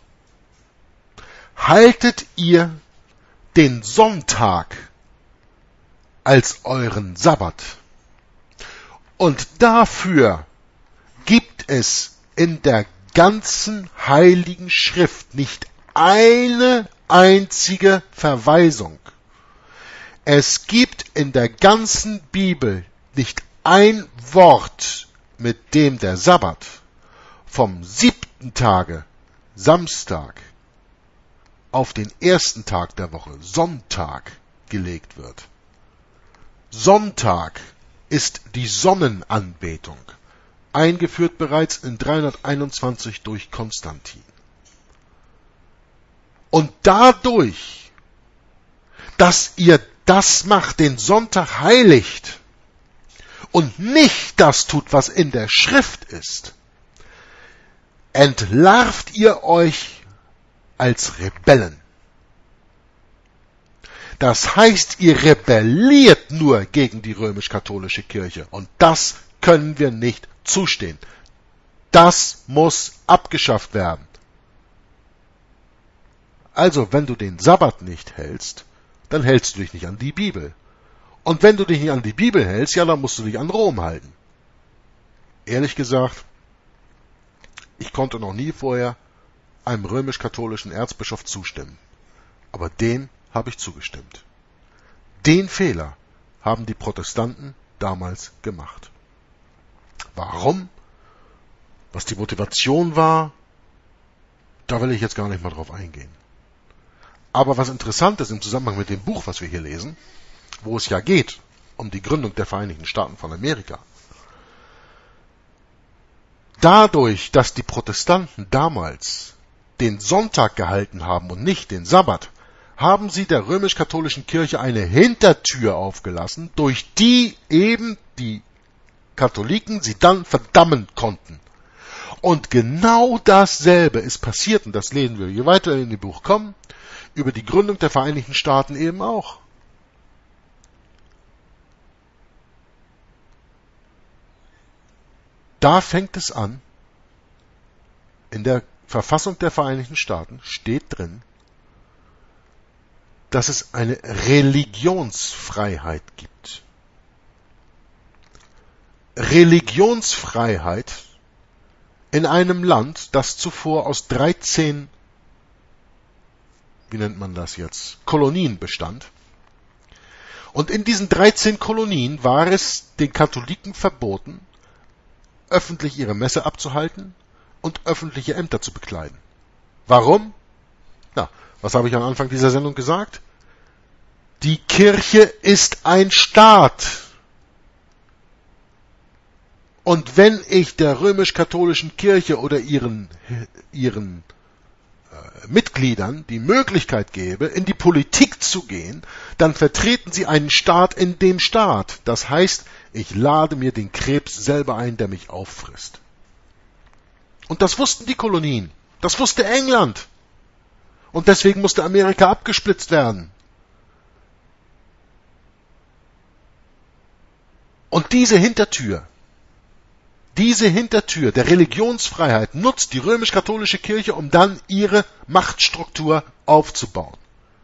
haltet ihr den Sonntag als euren Sabbat. Und dafür gibt es in der ganzen Heiligen Schrift nicht eine einzige Verweisung. Es gibt in der ganzen Bibel nicht ein Wort, mit dem der Sabbat vom siebten Tage, Samstag, auf den ersten Tag der Woche, Sonntag, gelegt wird. Sonntag ist die Sonnenanbetung, eingeführt bereits in dreihunderteinundzwanzig durch Konstantin. Und dadurch, dass ihr das macht, den Sonntag heiligt und nicht das tut, was in der Schrift ist, entlarvt ihr euch als Rebellen. Das heißt, ihr rebelliert nur gegen die römisch-katholische Kirche und das können wir nicht zustehen. Das muss abgeschafft werden. Also, wenn du den Sabbat nicht hältst, dann hältst du dich nicht an die Bibel. Und wenn du dich nicht an die Bibel hältst, ja, dann musst du dich an Rom halten. Ehrlich gesagt, ich konnte noch nie vorher einem römisch-katholischen Erzbischof zustimmen. Aber dem habe ich zugestimmt. Den Fehler haben die Protestanten damals gemacht. Warum? Was die Motivation war, da will ich jetzt gar nicht mal drauf eingehen. Aber was interessant ist im Zusammenhang mit dem Buch, was wir hier lesen, wo es ja geht um die Gründung der Vereinigten Staaten von Amerika. Dadurch, dass die Protestanten damals den Sonntag gehalten haben und nicht den Sabbat, haben sie der römisch-katholischen Kirche eine Hintertür aufgelassen, durch die eben die Katholiken sie dann verdammen konnten. Und genau dasselbe ist passiert, und das lesen wir, je weiter in dem Buch kommen, über die Gründung der Vereinigten Staaten eben auch. Da fängt es an, in der Verfassung der Vereinigten Staaten steht drin, dass es eine Religionsfreiheit gibt. Religionsfreiheit in einem Land, das zuvor aus dreizehn, wie nennt man das jetzt, Kolonien bestand. Und in diesen dreizehn Kolonien war es den Katholiken verboten, öffentlich ihre Messe abzuhalten und öffentliche Ämter zu bekleiden. Warum? Na, was habe ich am Anfang dieser Sendung gesagt? Die Kirche ist ein Staat. Und wenn ich der römisch-katholischen Kirche oder ihren, ihren äh, Mitgliedern die Möglichkeit gebe, in die Politik zu gehen, dann vertreten sie einen Staat in dem Staat. Das heißt, ich lade mir den Krebs selber ein, der mich auffrisst. Und das wussten die Kolonien. Das wusste England. Und deswegen musste Amerika abgesplitzt werden. Und diese Hintertür, diese Hintertür der Religionsfreiheit nutzt die römisch-katholische Kirche, um dann ihre Machtstruktur aufzubauen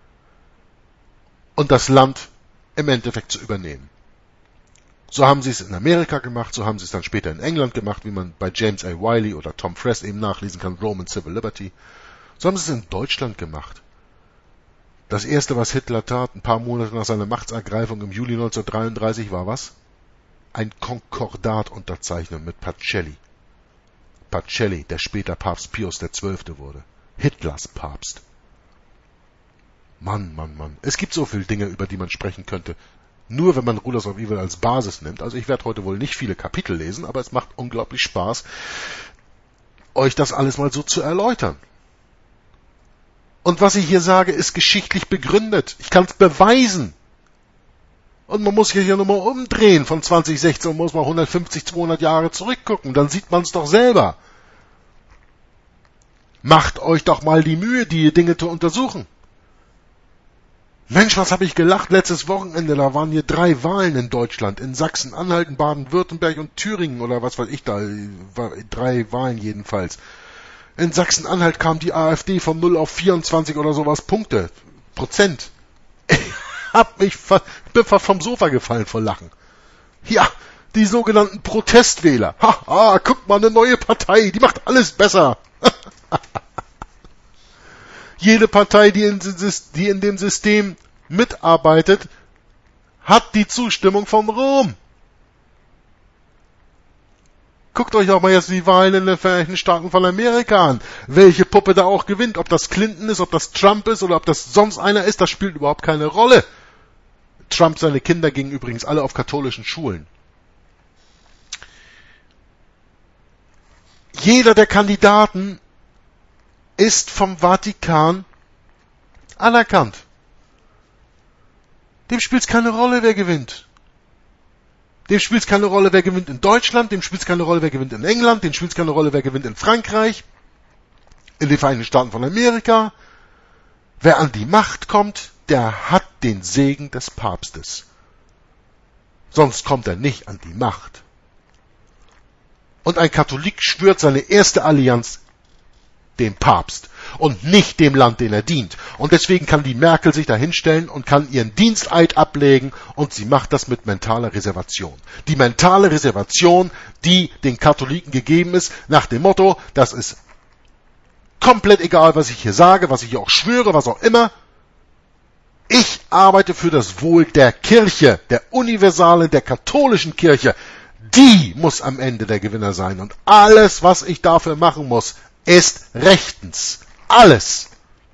und das Land im Endeffekt zu übernehmen. So haben sie es in Amerika gemacht, so haben sie es dann später in England gemacht, wie man bei James A. Wiley oder Tom Friess eben nachlesen kann, Roman Civil Liberty. So haben sie es in Deutschland gemacht. Das erste, was Hitler tat, ein paar Monate nach seiner Machtsergreifung im Juli neunzehnhundertdreiunddreißig, war was? Ein Konkordat unterzeichnen mit Pacelli. Pacelli, der später Papst Pius der Zwölfte wurde. Hitlers Papst. Mann, Mann, Mann. Es gibt so viele Dinge, über die man sprechen könnte. Nur wenn man Rulers of Evil als Basis nimmt. Also ich werde heute wohl nicht viele Kapitel lesen, aber es macht unglaublich Spaß, euch das alles mal so zu erläutern. Und was ich hier sage, ist geschichtlich begründet. Ich kann es beweisen. Und man muss hier nur mal umdrehen. Von zwanzig sechzehn muss man hundertfünfzig, zweihundert Jahre zurückgucken. Dann sieht man es doch selber. Macht euch doch mal die Mühe, die Dinge zu untersuchen. Mensch, was habe ich gelacht letztes Wochenende. Da waren hier drei Wahlen in Deutschland. In Sachsen, Anhalt, Baden-Württemberg und Thüringen oder was weiß ich da. Drei Wahlen jedenfalls. In Sachsen-Anhalt kam die AfD von null auf vierundzwanzig oder sowas Punkte. Prozent. Ich hab mich fa- bin fast vom Sofa gefallen vor Lachen. Ja, die sogenannten Protestwähler. Haha, guck mal, eine neue Partei, die macht alles besser. Jede Partei, die in, die in dem System mitarbeitet, hat die Zustimmung von Rom. Guckt euch auch mal jetzt die Wahlen in den Vereinigten Staaten von Amerika an. Welche Puppe da auch gewinnt. Ob das Clinton ist, ob das Trump ist oder ob das sonst einer ist, das spielt überhaupt keine Rolle. Trump, seine Kinder gingen übrigens alle auf katholischen Schulen. Jeder der Kandidaten ist vom Vatikan anerkannt. Dem spielt es keine Rolle, wer gewinnt. Dem spielt es keine Rolle, wer gewinnt in Deutschland, dem spielt es keine Rolle, wer gewinnt in England, dem spielt es keine Rolle, wer gewinnt in Frankreich, in den Vereinigten Staaten von Amerika. Wer an die Macht kommt, der hat den Segen des Papstes. Sonst kommt er nicht an die Macht. Und ein Katholik schwört seine erste Allianz dem Papst und nicht dem Land, den er dient. Und deswegen kann die Merkel sich da hinstellen und kann ihren Diensteid ablegen und sie macht das mit mentaler Reservation. Die mentale Reservation, die den Katholiken gegeben ist, nach dem Motto, das ist komplett egal, was ich hier sage, was ich hier auch schwöre, was auch immer. Ich arbeite für das Wohl der Kirche, der universalen, der katholischen Kirche. Die muss am Ende der Gewinner sein. Und alles, was ich dafür machen muss, ist rechtens. Alles.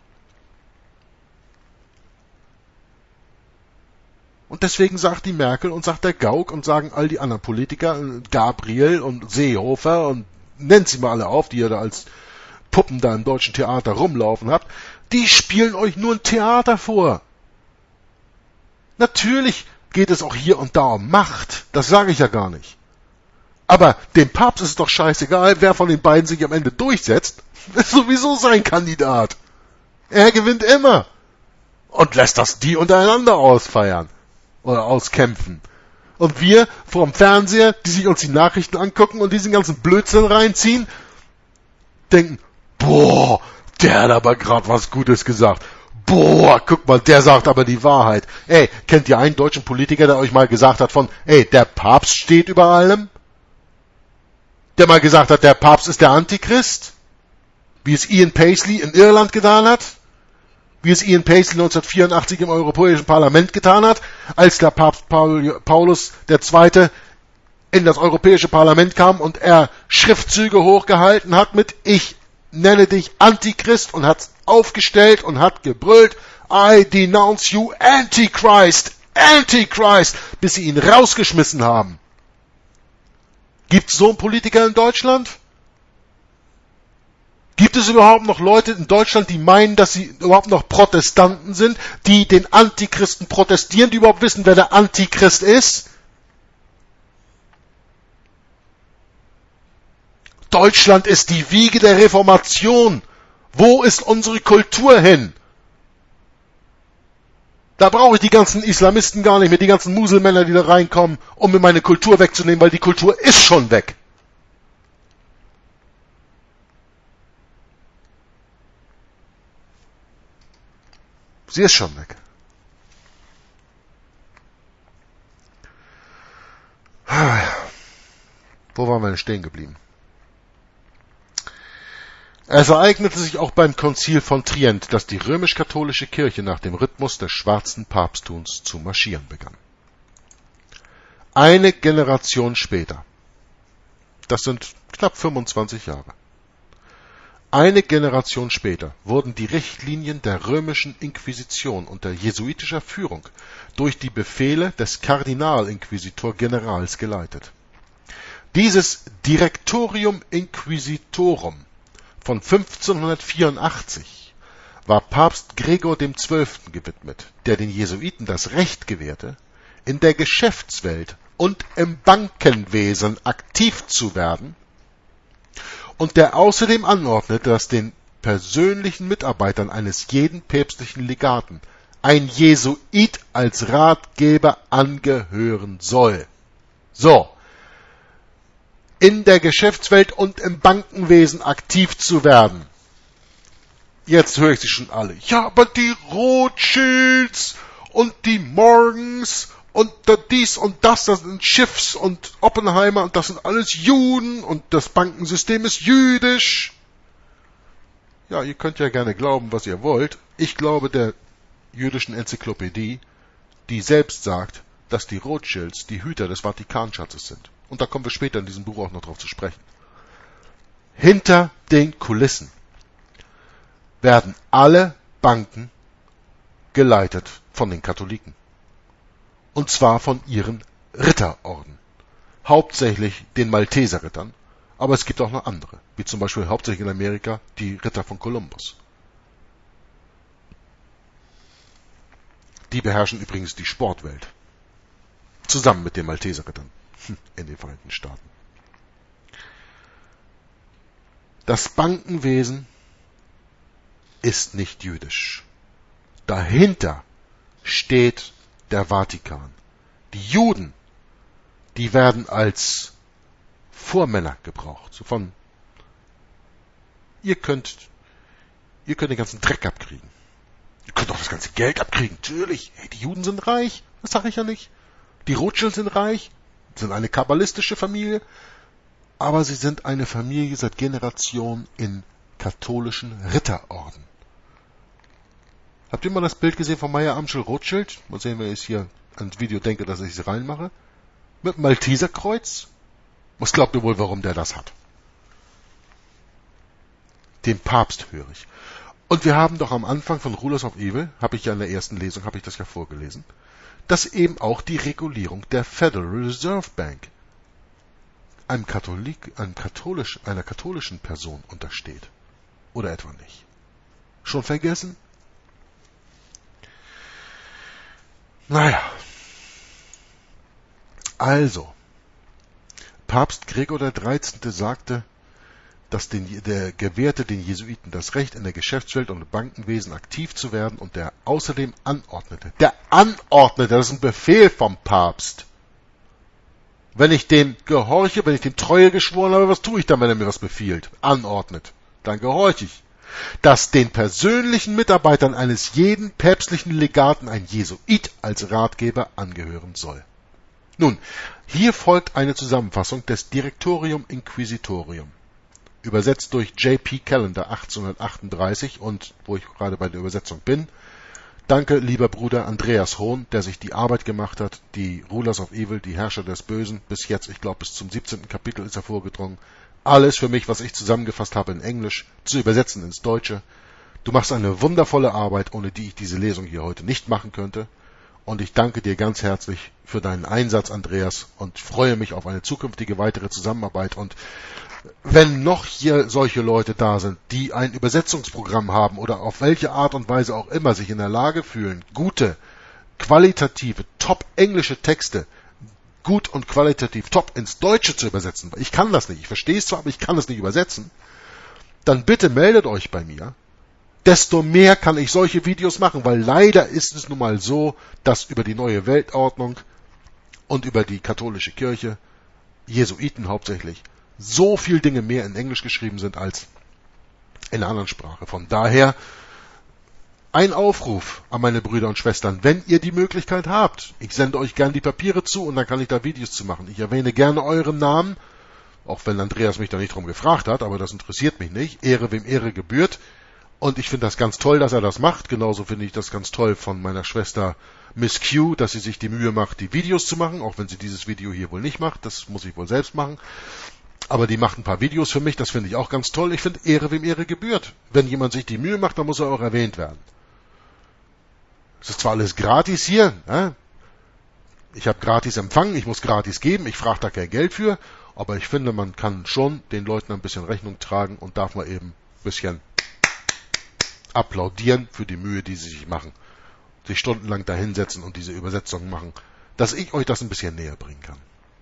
Und deswegen sagt die Merkel und sagt der Gauck und sagen all die anderen Politiker, Gabriel und Seehofer und nennt sie mal alle auf, die ihr da als Puppen da im deutschen Theater rumlaufen habt, die spielen euch nur ein Theater vor. Natürlich geht es auch hier und da um Macht. Das sage ich ja gar nicht. Aber dem Papst ist es doch scheißegal, wer von den beiden sich am Ende durchsetzt. Ist sowieso sein Kandidat. Er gewinnt immer. Und lässt das die untereinander ausfeiern. Oder auskämpfen. Und wir vorm Fernseher, die sich uns die Nachrichten angucken und diesen ganzen Blödsinn reinziehen, denken, boah, der hat aber gerade was Gutes gesagt. Boah, guck mal, der sagt aber die Wahrheit. Ey, kennt ihr einen deutschen Politiker, der euch mal gesagt hat von, ey, der Papst steht über allem? Der mal gesagt hat, der Papst ist der Antichrist? Wie es Ian Paisley in Irland getan hat? Wie es Ian Paisley neunzehnhundertvierundachtzig im Europäischen Parlament getan hat, als der Papst Paul, Paulus der Zweite in das Europäische Parlament kam und er Schriftzüge hochgehalten hat mit Ich nenne dich Antichrist und hat aufgestellt und hat gebrüllt, I denounce you Antichrist, Antichrist, bis sie ihn rausgeschmissen haben. Gibt's so einen Politiker in Deutschland? Gibt es überhaupt noch Leute in Deutschland, die meinen, dass sie überhaupt noch Protestanten sind, die den Antichristen protestieren, die überhaupt wissen, wer der Antichrist ist? Deutschland ist die Wiege der Reformation. Wo ist unsere Kultur hin? Da brauche ich die ganzen Islamisten gar nicht mehr, die ganzen Muselmänner, die da reinkommen, um mir meine Kultur wegzunehmen, weil die Kultur ist schon weg. Sie ist schon weg. Wo waren wir denn stehen geblieben? Es ereignete sich auch beim Konzil von Trient, dass die römisch-katholische Kirche nach dem Rhythmus des schwarzen Papsttums zu marschieren begann. Eine Generation später, das sind knapp fünfundzwanzig Jahre, eine Generation später wurden die Richtlinien der römischen Inquisition unter jesuitischer Führung durch die Befehle des Kardinalinquisitor Generals geleitet. Dieses Directorium Inquisitorum von fünfzehnhundertvierundachtzig war Papst Gregor dem Zwölften gewidmet, der den Jesuiten das Recht gewährte, in der Geschäftswelt und im Bankenwesen aktiv zu werden, und der außerdem anordnete, dass den persönlichen Mitarbeitern eines jeden päpstlichen Legaten ein Jesuit als Ratgeber angehören soll. So, in der Geschäftswelt und im Bankenwesen aktiv zu werden. Jetzt höre ich sie schon alle. Ja, aber die Rothschilds und die Morgans und dies und das, das sind Schiffs und Oppenheimer und das sind alles Juden und das Bankensystem ist jüdisch. Ja, ihr könnt ja gerne glauben, was ihr wollt. Ich glaube der jüdischen Enzyklopädie, die selbst sagt, dass die Rothschilds die Hüter des Vatikanschatzes sind. Und da kommen wir später in diesem Buch auch noch drauf zu sprechen. Hinter den Kulissen werden alle Banken geleitet von den Katholiken. Und zwar von ihren Ritterorden. Hauptsächlich den Malteserrittern, aber es gibt auch noch andere, wie zum Beispiel hauptsächlich in Amerika die Ritter von Kolumbus. Die beherrschen übrigens die Sportwelt. Zusammen mit den Malteserrittern in den Vereinigten Staaten. Das Bankenwesen ist nicht jüdisch. Dahinter steht der Vatikan. Die Juden, die werden als Vormänner gebraucht. So von, ihr könnt, ihr könnt den ganzen Dreck abkriegen. Ihr könnt auch das ganze Geld abkriegen. Natürlich. Hey, die Juden sind reich. Das sage ich ja nicht. Die Rothschilds sind reich. Sind eine kabbalistische Familie. Aber sie sind eine Familie seit Generationen in katholischen Ritterorden. Habt ihr mal das Bild gesehen von Meyer Amschel Rothschild? Mal sehen, wenn ich hier ans Video denke, dass ich es reinmache. Mit dem Malteserkreuz. Was glaubt ihr wohl, warum der das hat? Den Papst höre ich. Und wir haben doch am Anfang von Rulers of Evil, habe ich ja in der ersten Lesung, habe ich das ja vorgelesen, dass eben auch die Regulierung der Federal Reserve Bank einem Katholik, einem katholisch, einer katholischen Person untersteht. Oder etwa nicht? Schon vergessen? Naja. Also, Papst Gregor der Dreizehnte sagte, dass den, der gewährte den Jesuiten das Recht, in der Geschäftswelt und im Bankenwesen aktiv zu werden, und der außerdem anordnete. Der anordnete, das ist ein Befehl vom Papst. Wenn ich dem gehorche, wenn ich dem Treue geschworen habe, was tue ich dann, wenn er mir was befiehlt? Anordnet. Dann gehorche ich. Dass den persönlichen Mitarbeitern eines jeden päpstlichen Legaten ein Jesuit als Ratgeber angehören soll. Nun, hier folgt eine Zusammenfassung des Directorium Inquisitorium, übersetzt durch J P Callender achtzehnhundertachtunddreißig, und wo ich gerade bei der Übersetzung bin, danke lieber Bruder Andreas Hohn, der sich die Arbeit gemacht hat, die Rulers of Evil, die Herrscher des Bösen, bis jetzt, ich glaube bis zum siebzehnten Kapitel ist er vorgedrungen, alles für mich, was ich zusammengefasst habe in Englisch, zu übersetzen ins Deutsche. Du machst eine wundervolle Arbeit, ohne die ich diese Lesung hier heute nicht machen könnte. Und ich danke dir ganz herzlich für deinen Einsatz, Andreas, und freue mich auf eine zukünftige weitere Zusammenarbeit. Und wenn noch hier solche Leute da sind, die ein Übersetzungsprogramm haben oder auf welche Art und Weise auch immer sich in der Lage fühlen, gute, qualitative, top englische Texte gut und qualitativ top ins Deutsche zu übersetzen, ich kann das nicht, ich verstehe es zwar, aber ich kann es nicht übersetzen, dann bitte meldet euch bei mir. Desto mehr kann ich solche Videos machen, weil leider ist es nun mal so, dass über die neue Weltordnung und über die katholische Kirche, Jesuiten hauptsächlich, so viel Dinge mehr in Englisch geschrieben sind als in einer anderen Sprache. Von daher ein Aufruf an meine Brüder und Schwestern, wenn ihr die Möglichkeit habt. Ich sende euch gern die Papiere zu und dann kann ich da Videos zu machen. Ich erwähne gerne euren Namen, auch wenn Andreas mich da nicht drum gefragt hat, aber das interessiert mich nicht. Ehre, wem Ehre gebührt. Und ich finde das ganz toll, dass er das macht. Genauso finde ich das ganz toll von meiner Schwester Miss Q, dass sie sich die Mühe macht, die Videos zu machen, auch wenn sie dieses Video hier wohl nicht macht. Das muss ich wohl selbst machen. Aber die macht ein paar Videos für mich, das finde ich auch ganz toll. Ich finde Ehre, wem Ehre gebührt. Wenn jemand sich die Mühe macht, dann muss er auch erwähnt werden. Es ist zwar alles gratis hier, ja? Ich habe gratis empfangen, ich muss gratis geben, ich frage da kein Geld für, aber ich finde, man kann schon den Leuten ein bisschen Rechnung tragen und darf mal eben ein bisschen applaudieren für die Mühe, die sie sich machen. Sich stundenlang da hinsetzen und diese Übersetzungen machen, dass ich euch das ein bisschen näher bringen kann.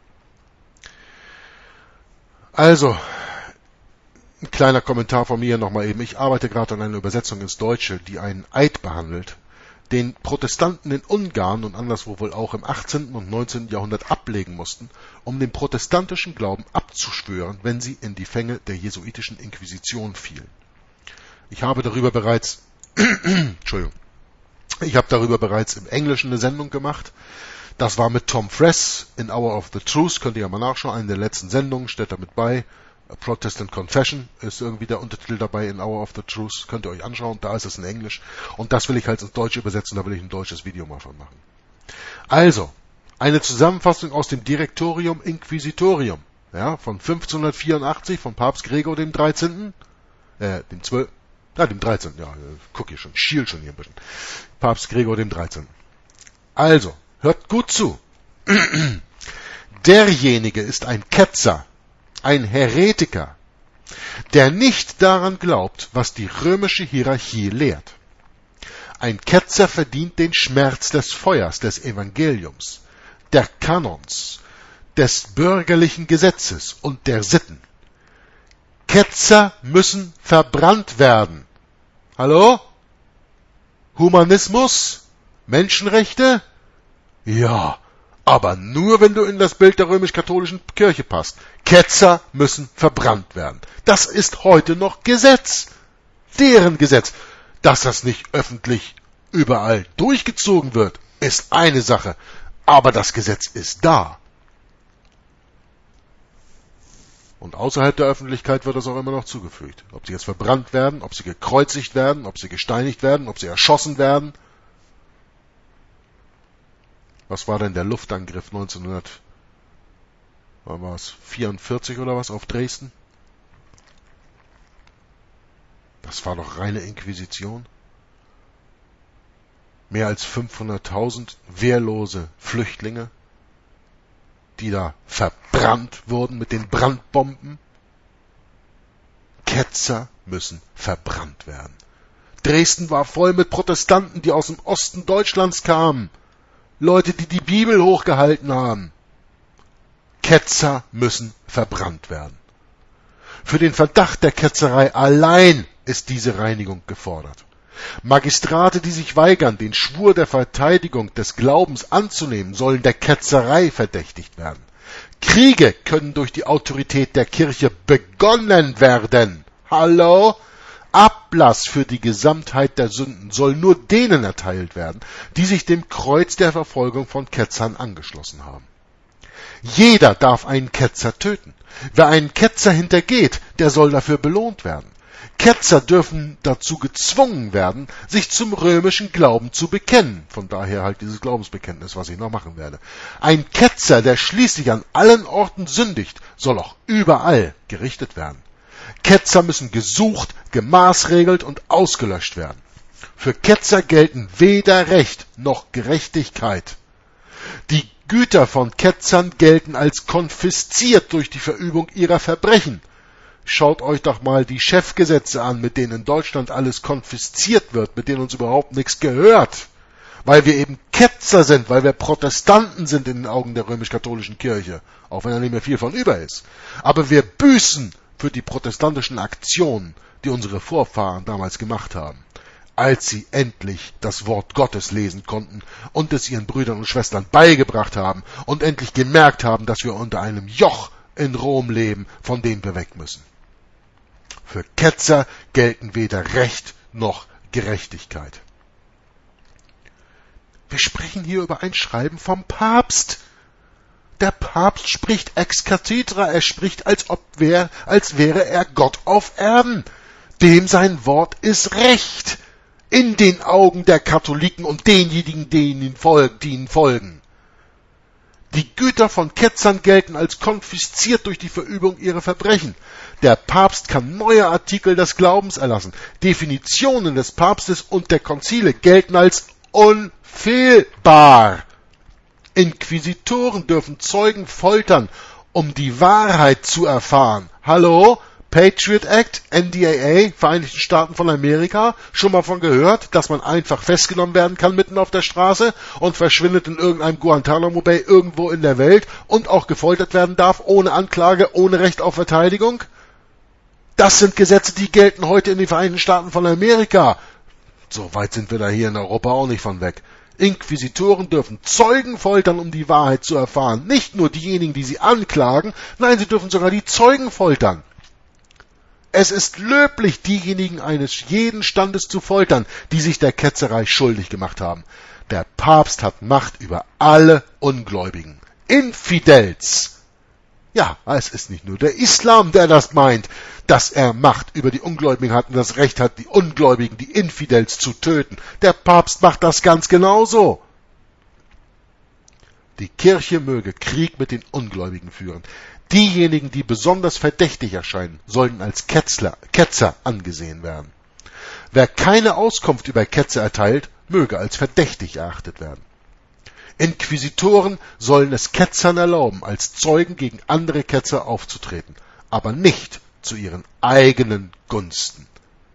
Also, ein kleiner Kommentar von mir nochmal eben. Ich arbeite gerade an einer Übersetzung ins Deutsche, die einen Eid behandelt, den Protestanten in Ungarn und anderswo wohl auch im achtzehnten und neunzehnten Jahrhundert ablegen mussten, um den protestantischen Glauben abzuschwören, wenn sie in die Fänge der jesuitischen Inquisition fielen. Ich habe darüber bereits, Entschuldigung, ich habe darüber bereits im Englischen eine Sendung gemacht. Das war mit Tom Friess in Hour of the Truth, könnt ihr ja mal nachschauen, eine der letzten Sendungen, steht da mit bei. A Protestant Confession ist irgendwie der Untertitel dabei in Hour of the Truth, könnt ihr euch anschauen, da ist es in Englisch. Und das will ich halt ins Deutsche übersetzen, da will ich ein deutsches Video mal von machen. Also, eine Zusammenfassung aus dem Directorium Inquisitorium, ja, von fünfzehnhundertvierundachtzig, von Papst Gregor dem dreizehnten Äh, dem zwölften Ja, dem dreizehnten Ja, guck hier schon, schiel schon hier ein bisschen. Papst Gregor dem dreizehnten Also, hört gut zu. Derjenige ist ein Ketzer, ein Heretiker, der nicht daran glaubt, was die römische Hierarchie lehrt. Ein Ketzer verdient den Schmerz des Feuers des Evangeliums, der Kanons, des bürgerlichen Gesetzes und der Sitten. Ketzer müssen verbrannt werden. Hallo? Humanismus? Menschenrechte? Ja, aber nur wenn du in das Bild der römisch-katholischen Kirche passt. Ketzer müssen verbrannt werden. Das ist heute noch Gesetz. Deren Gesetz. Dass das nicht öffentlich überall durchgezogen wird, ist eine Sache. Aber das Gesetz ist da. Und außerhalb der Öffentlichkeit wird das auch immer noch zugefügt. Ob sie jetzt verbrannt werden, ob sie gekreuzigt werden, ob sie gesteinigt werden, ob sie erschossen werden. Was war denn der Luftangriff neunzehnhundertvierundvierzig oder was auf Dresden? Das war doch reine Inquisition. Mehr als fünfhunderttausend wehrlose Flüchtlinge, die da verbrannt wurden mit den Brandbomben. Ketzer müssen verbrannt werden. Dresden war voll mit Protestanten, die aus dem Osten Deutschlands kamen. Leute, die die Bibel hochgehalten haben. Ketzer müssen verbrannt werden. Für den Verdacht der Ketzerei allein ist diese Reinigung gefordert. Magistrate, die sich weigern, den Schwur der Verteidigung des Glaubens anzunehmen, sollen der Ketzerei verdächtigt werden. Kriege können durch die Autorität der Kirche begonnen werden. Hallo? Ablass für die Gesamtheit der Sünden soll nur denen erteilt werden, die sich dem Kreuz der Verfolgung von Ketzern angeschlossen haben. Jeder darf einen Ketzer töten. Wer einen Ketzer hintergeht, der soll dafür belohnt werden. Ketzer dürfen dazu gezwungen werden, sich zum römischen Glauben zu bekennen. Von daher halt dieses Glaubensbekenntnis, was ich noch machen werde. Ein Ketzer, der schließlich an allen Orten sündigt, soll auch überall gerichtet werden. Ketzer müssen gesucht, gemaßregelt und ausgelöscht werden. Für Ketzer gelten weder Recht noch Gerechtigkeit. Die Güter von Ketzern gelten als konfisziert durch die Verübung ihrer Verbrechen. Schaut euch doch mal die Chefgesetze an, mit denen in Deutschland alles konfisziert wird, mit denen uns überhaupt nichts gehört. Weil wir eben Ketzer sind, weil wir Protestanten sind in den Augen der römisch-katholischen Kirche, auch wenn da nicht mehr viel von über ist. Aber wir büßen für die protestantischen Aktionen, die unsere Vorfahren damals gemacht haben, als sie endlich das Wort Gottes lesen konnten und es ihren Brüdern und Schwestern beigebracht haben und endlich gemerkt haben, dass wir unter einem Joch in Rom leben, von dem wir weg müssen. Für Ketzer gelten weder Recht noch Gerechtigkeit. Wir sprechen hier über ein Schreiben vom Papst. Der Papst spricht ex cathedra, er spricht, als ob wär, als wäre er Gott auf Erden. Dem sein Wort ist Recht in den Augen der Katholiken und denjenigen, die ihnen folgen. Die ihnen folgen. Die Güter von Ketzern gelten als konfisziert durch die Verübung ihrer Verbrechen. Der Papst kann neue Artikel des Glaubens erlassen. Definitionen des Papstes und der Konzile gelten als unfehlbar. Inquisitoren dürfen Zeugen foltern, um die Wahrheit zu erfahren. Hallo? Patriot Act, N D A A, Vereinigten Staaten von Amerika, schon mal von gehört, dass man einfach festgenommen werden kann mitten auf der Straße und verschwindet in irgendeinem Guantanamo Bay irgendwo in der Welt und auch gefoltert werden darf, ohne Anklage, ohne Recht auf Verteidigung? Das sind Gesetze, die gelten heute in den Vereinigten Staaten von Amerika. So weit sind wir da hier in Europa auch nicht von weg. Inquisitoren dürfen Zeugen foltern, um die Wahrheit zu erfahren. Nicht nur diejenigen, die sie anklagen, nein, sie dürfen sogar die Zeugen foltern. Es ist löblich, diejenigen eines jeden Standes zu foltern, die sich der Ketzerei schuldig gemacht haben. Der Papst hat Macht über alle Ungläubigen. Infidels. Ja, es ist nicht nur der Islam, der das meint, dass er Macht über die Ungläubigen hat und das Recht hat, die Ungläubigen, die Infidels zu töten. Der Papst macht das ganz genauso. Die Kirche möge Krieg mit den Ungläubigen führen. Diejenigen, die besonders verdächtig erscheinen, sollten als Ketzler, Ketzer angesehen werden. Wer keine Auskunft über Ketzer erteilt, möge als verdächtig erachtet werden. Inquisitoren sollen es Ketzern erlauben, als Zeugen gegen andere Ketzer aufzutreten, aber nicht zu ihren eigenen Gunsten.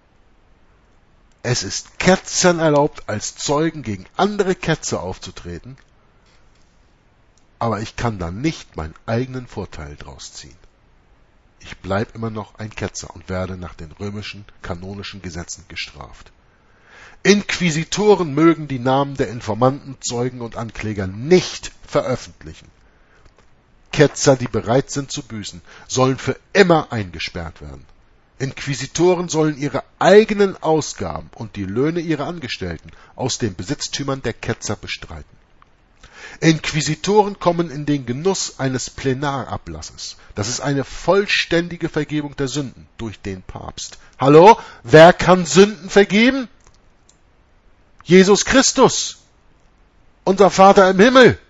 Es ist Ketzern erlaubt, als Zeugen gegen andere Ketzer aufzutreten, aber ich kann da nicht meinen eigenen Vorteil draus ziehen. Ich bleibe immer noch ein Ketzer und werde nach den römischen kanonischen Gesetzen gestraft. Inquisitoren mögen die Namen der Informanten, Zeugen und Ankläger nicht veröffentlichen. Ketzer, die bereit sind zu büßen, sollen für immer eingesperrt werden. Inquisitoren sollen ihre eigenen Ausgaben und die Löhne ihrer Angestellten aus den Besitztümern der Ketzer bestreiten. Inquisitoren kommen in den Genuss eines Plenarablasses. Das ist eine vollständige Vergebung der Sünden durch den Papst. Hallo? Wer kann Sünden vergeben? Jesus Christus, unser Vater im Himmel.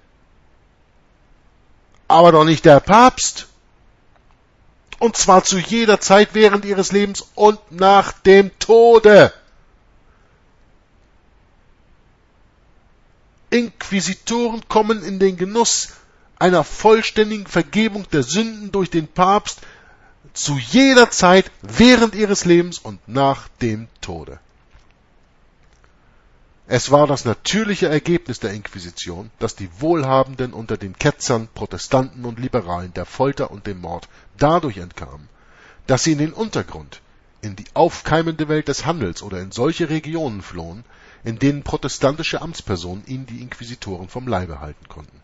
Aber doch nicht der Papst. Und zwar zu jeder Zeit während ihres Lebens und nach dem Tode. Inquisitoren kommen in den Genuss einer vollständigen Vergebung der Sünden durch den Papst zu jeder Zeit während ihres Lebens und nach dem Tode. Es war das natürliche Ergebnis der Inquisition, dass die Wohlhabenden unter den Ketzern, Protestanten und Liberalen der Folter und dem Mord dadurch entkamen, dass sie in den Untergrund, in die aufkeimende Welt des Handels oder in solche Regionen flohen, in denen protestantische Amtspersonen ihnen die Inquisitoren vom Leibe halten konnten.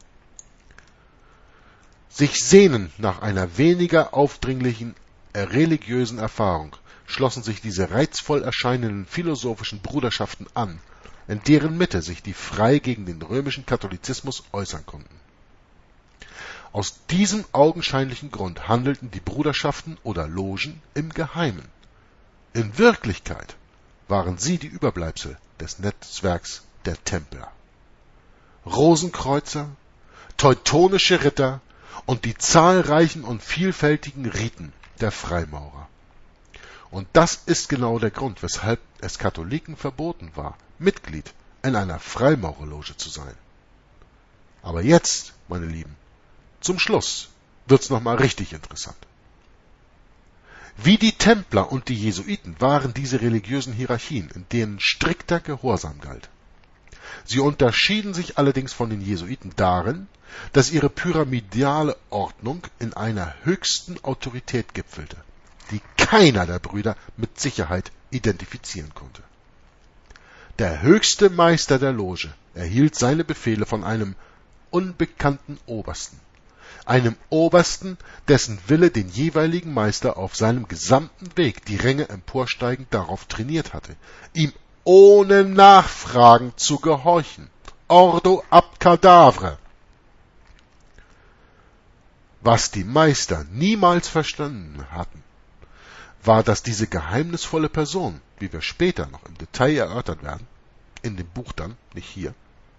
Sich sehnen nach einer weniger aufdringlichen religiösen Erfahrung, schlossen sich diese reizvoll erscheinenden philosophischen Bruderschaften an, in deren Mitte sich die frei gegen den römischen Katholizismus äußern konnten. Aus diesem augenscheinlichen Grund handelten die Bruderschaften oder Logen im Geheimen. In Wirklichkeit waren sie die Überbleibsel des Netzwerks der Templer. Rosenkreuzer, teutonische Ritter und die zahlreichen und vielfältigen Riten der Freimaurer. Und das ist genau der Grund, weshalb es Katholiken verboten war, Mitglied in einer Freimaurerloge zu sein. Aber jetzt, meine Lieben, zum Schluss wird's nochmal richtig interessant. Wie die Templer und die Jesuiten waren diese religiösen Hierarchien, in denen strikter Gehorsam galt. Sie unterschieden sich allerdings von den Jesuiten darin, dass ihre pyramidale Ordnung in einer höchsten Autorität gipfelte, die keiner der Brüder mit Sicherheit identifizieren konnte. Der höchste Meister der Loge erhielt seine Befehle von einem unbekannten Obersten, einem Obersten, dessen Wille den jeweiligen Meister auf seinem gesamten Weg die Ränge emporsteigend darauf trainiert hatte, ihm ohne Nachfragen zu gehorchen. Ordo ab cadavre. Was die Meister niemals verstanden hatten, war, dass diese geheimnisvolle Person, wie wir später noch im Detail erörtert werden, in dem Buch dann, nicht hier,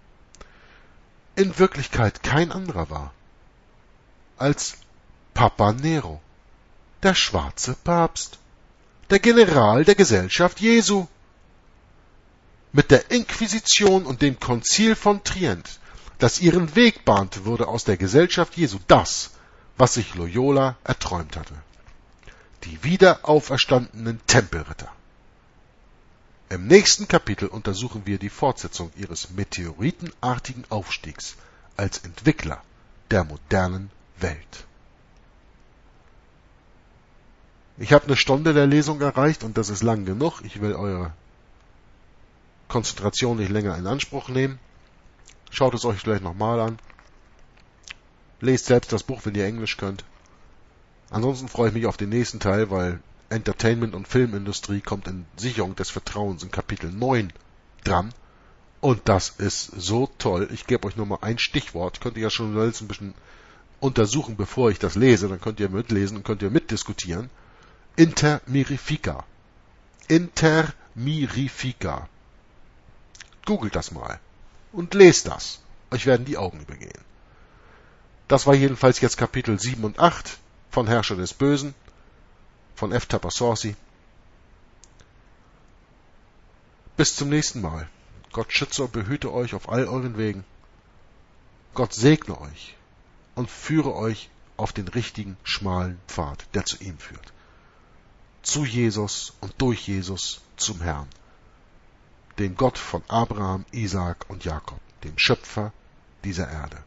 in Wirklichkeit kein anderer war als Papa Nero, der schwarze Papst, der General der Gesellschaft Jesu. Mit der Inquisition und dem Konzil von Trient, das ihren Weg bahnte, wurde aus der Gesellschaft Jesu das, was sich Loyola erträumt hatte. Die wiederauferstandenen Tempelritter. Im nächsten Kapitel untersuchen wir die Fortsetzung ihres meteoritenartigen Aufstiegs als Entwickler der modernen Welt. Ich habe eine Stunde der Lesung erreicht und das ist lang genug. Ich will eure Konzentration nicht länger in Anspruch nehmen. Schaut es euch vielleicht nochmal an. Lest selbst das Buch, wenn ihr Englisch könnt. Ansonsten freue ich mich auf den nächsten Teil, weil Entertainment- und Filmindustrie kommt in Sicherung des Vertrauens in Kapitel neun dran. Und das ist so toll. Ich gebe euch nur mal ein Stichwort. Könnt ihr ja schon ein bisschen untersuchen, bevor ich das lese. Dann könnt ihr mitlesen und könnt ihr mitdiskutieren. Inter mirifica. Inter mirifica. Googelt das mal und lest das. Euch werden die Augen übergehen. Das war jedenfalls jetzt Kapitel sieben und acht von Herrscher des Bösen, von F. Tapassorsi. Bis zum nächsten Mal. Gott schütze und behüte euch auf all euren Wegen. Gott segne euch und führe euch auf den richtigen, schmalen Pfad, der zu ihm führt. Zu Jesus und durch Jesus zum Herrn, dem Gott von Abraham, Isaak und Jakob, dem Schöpfer dieser Erde,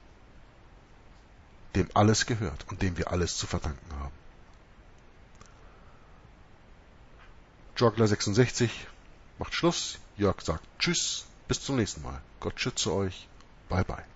dem alles gehört und dem wir alles zu verdanken haben. Joggler sechsundsechzig macht Schluss. Jörg sagt Tschüss, bis zum nächsten Mal. Gott schütze euch. Bye bye.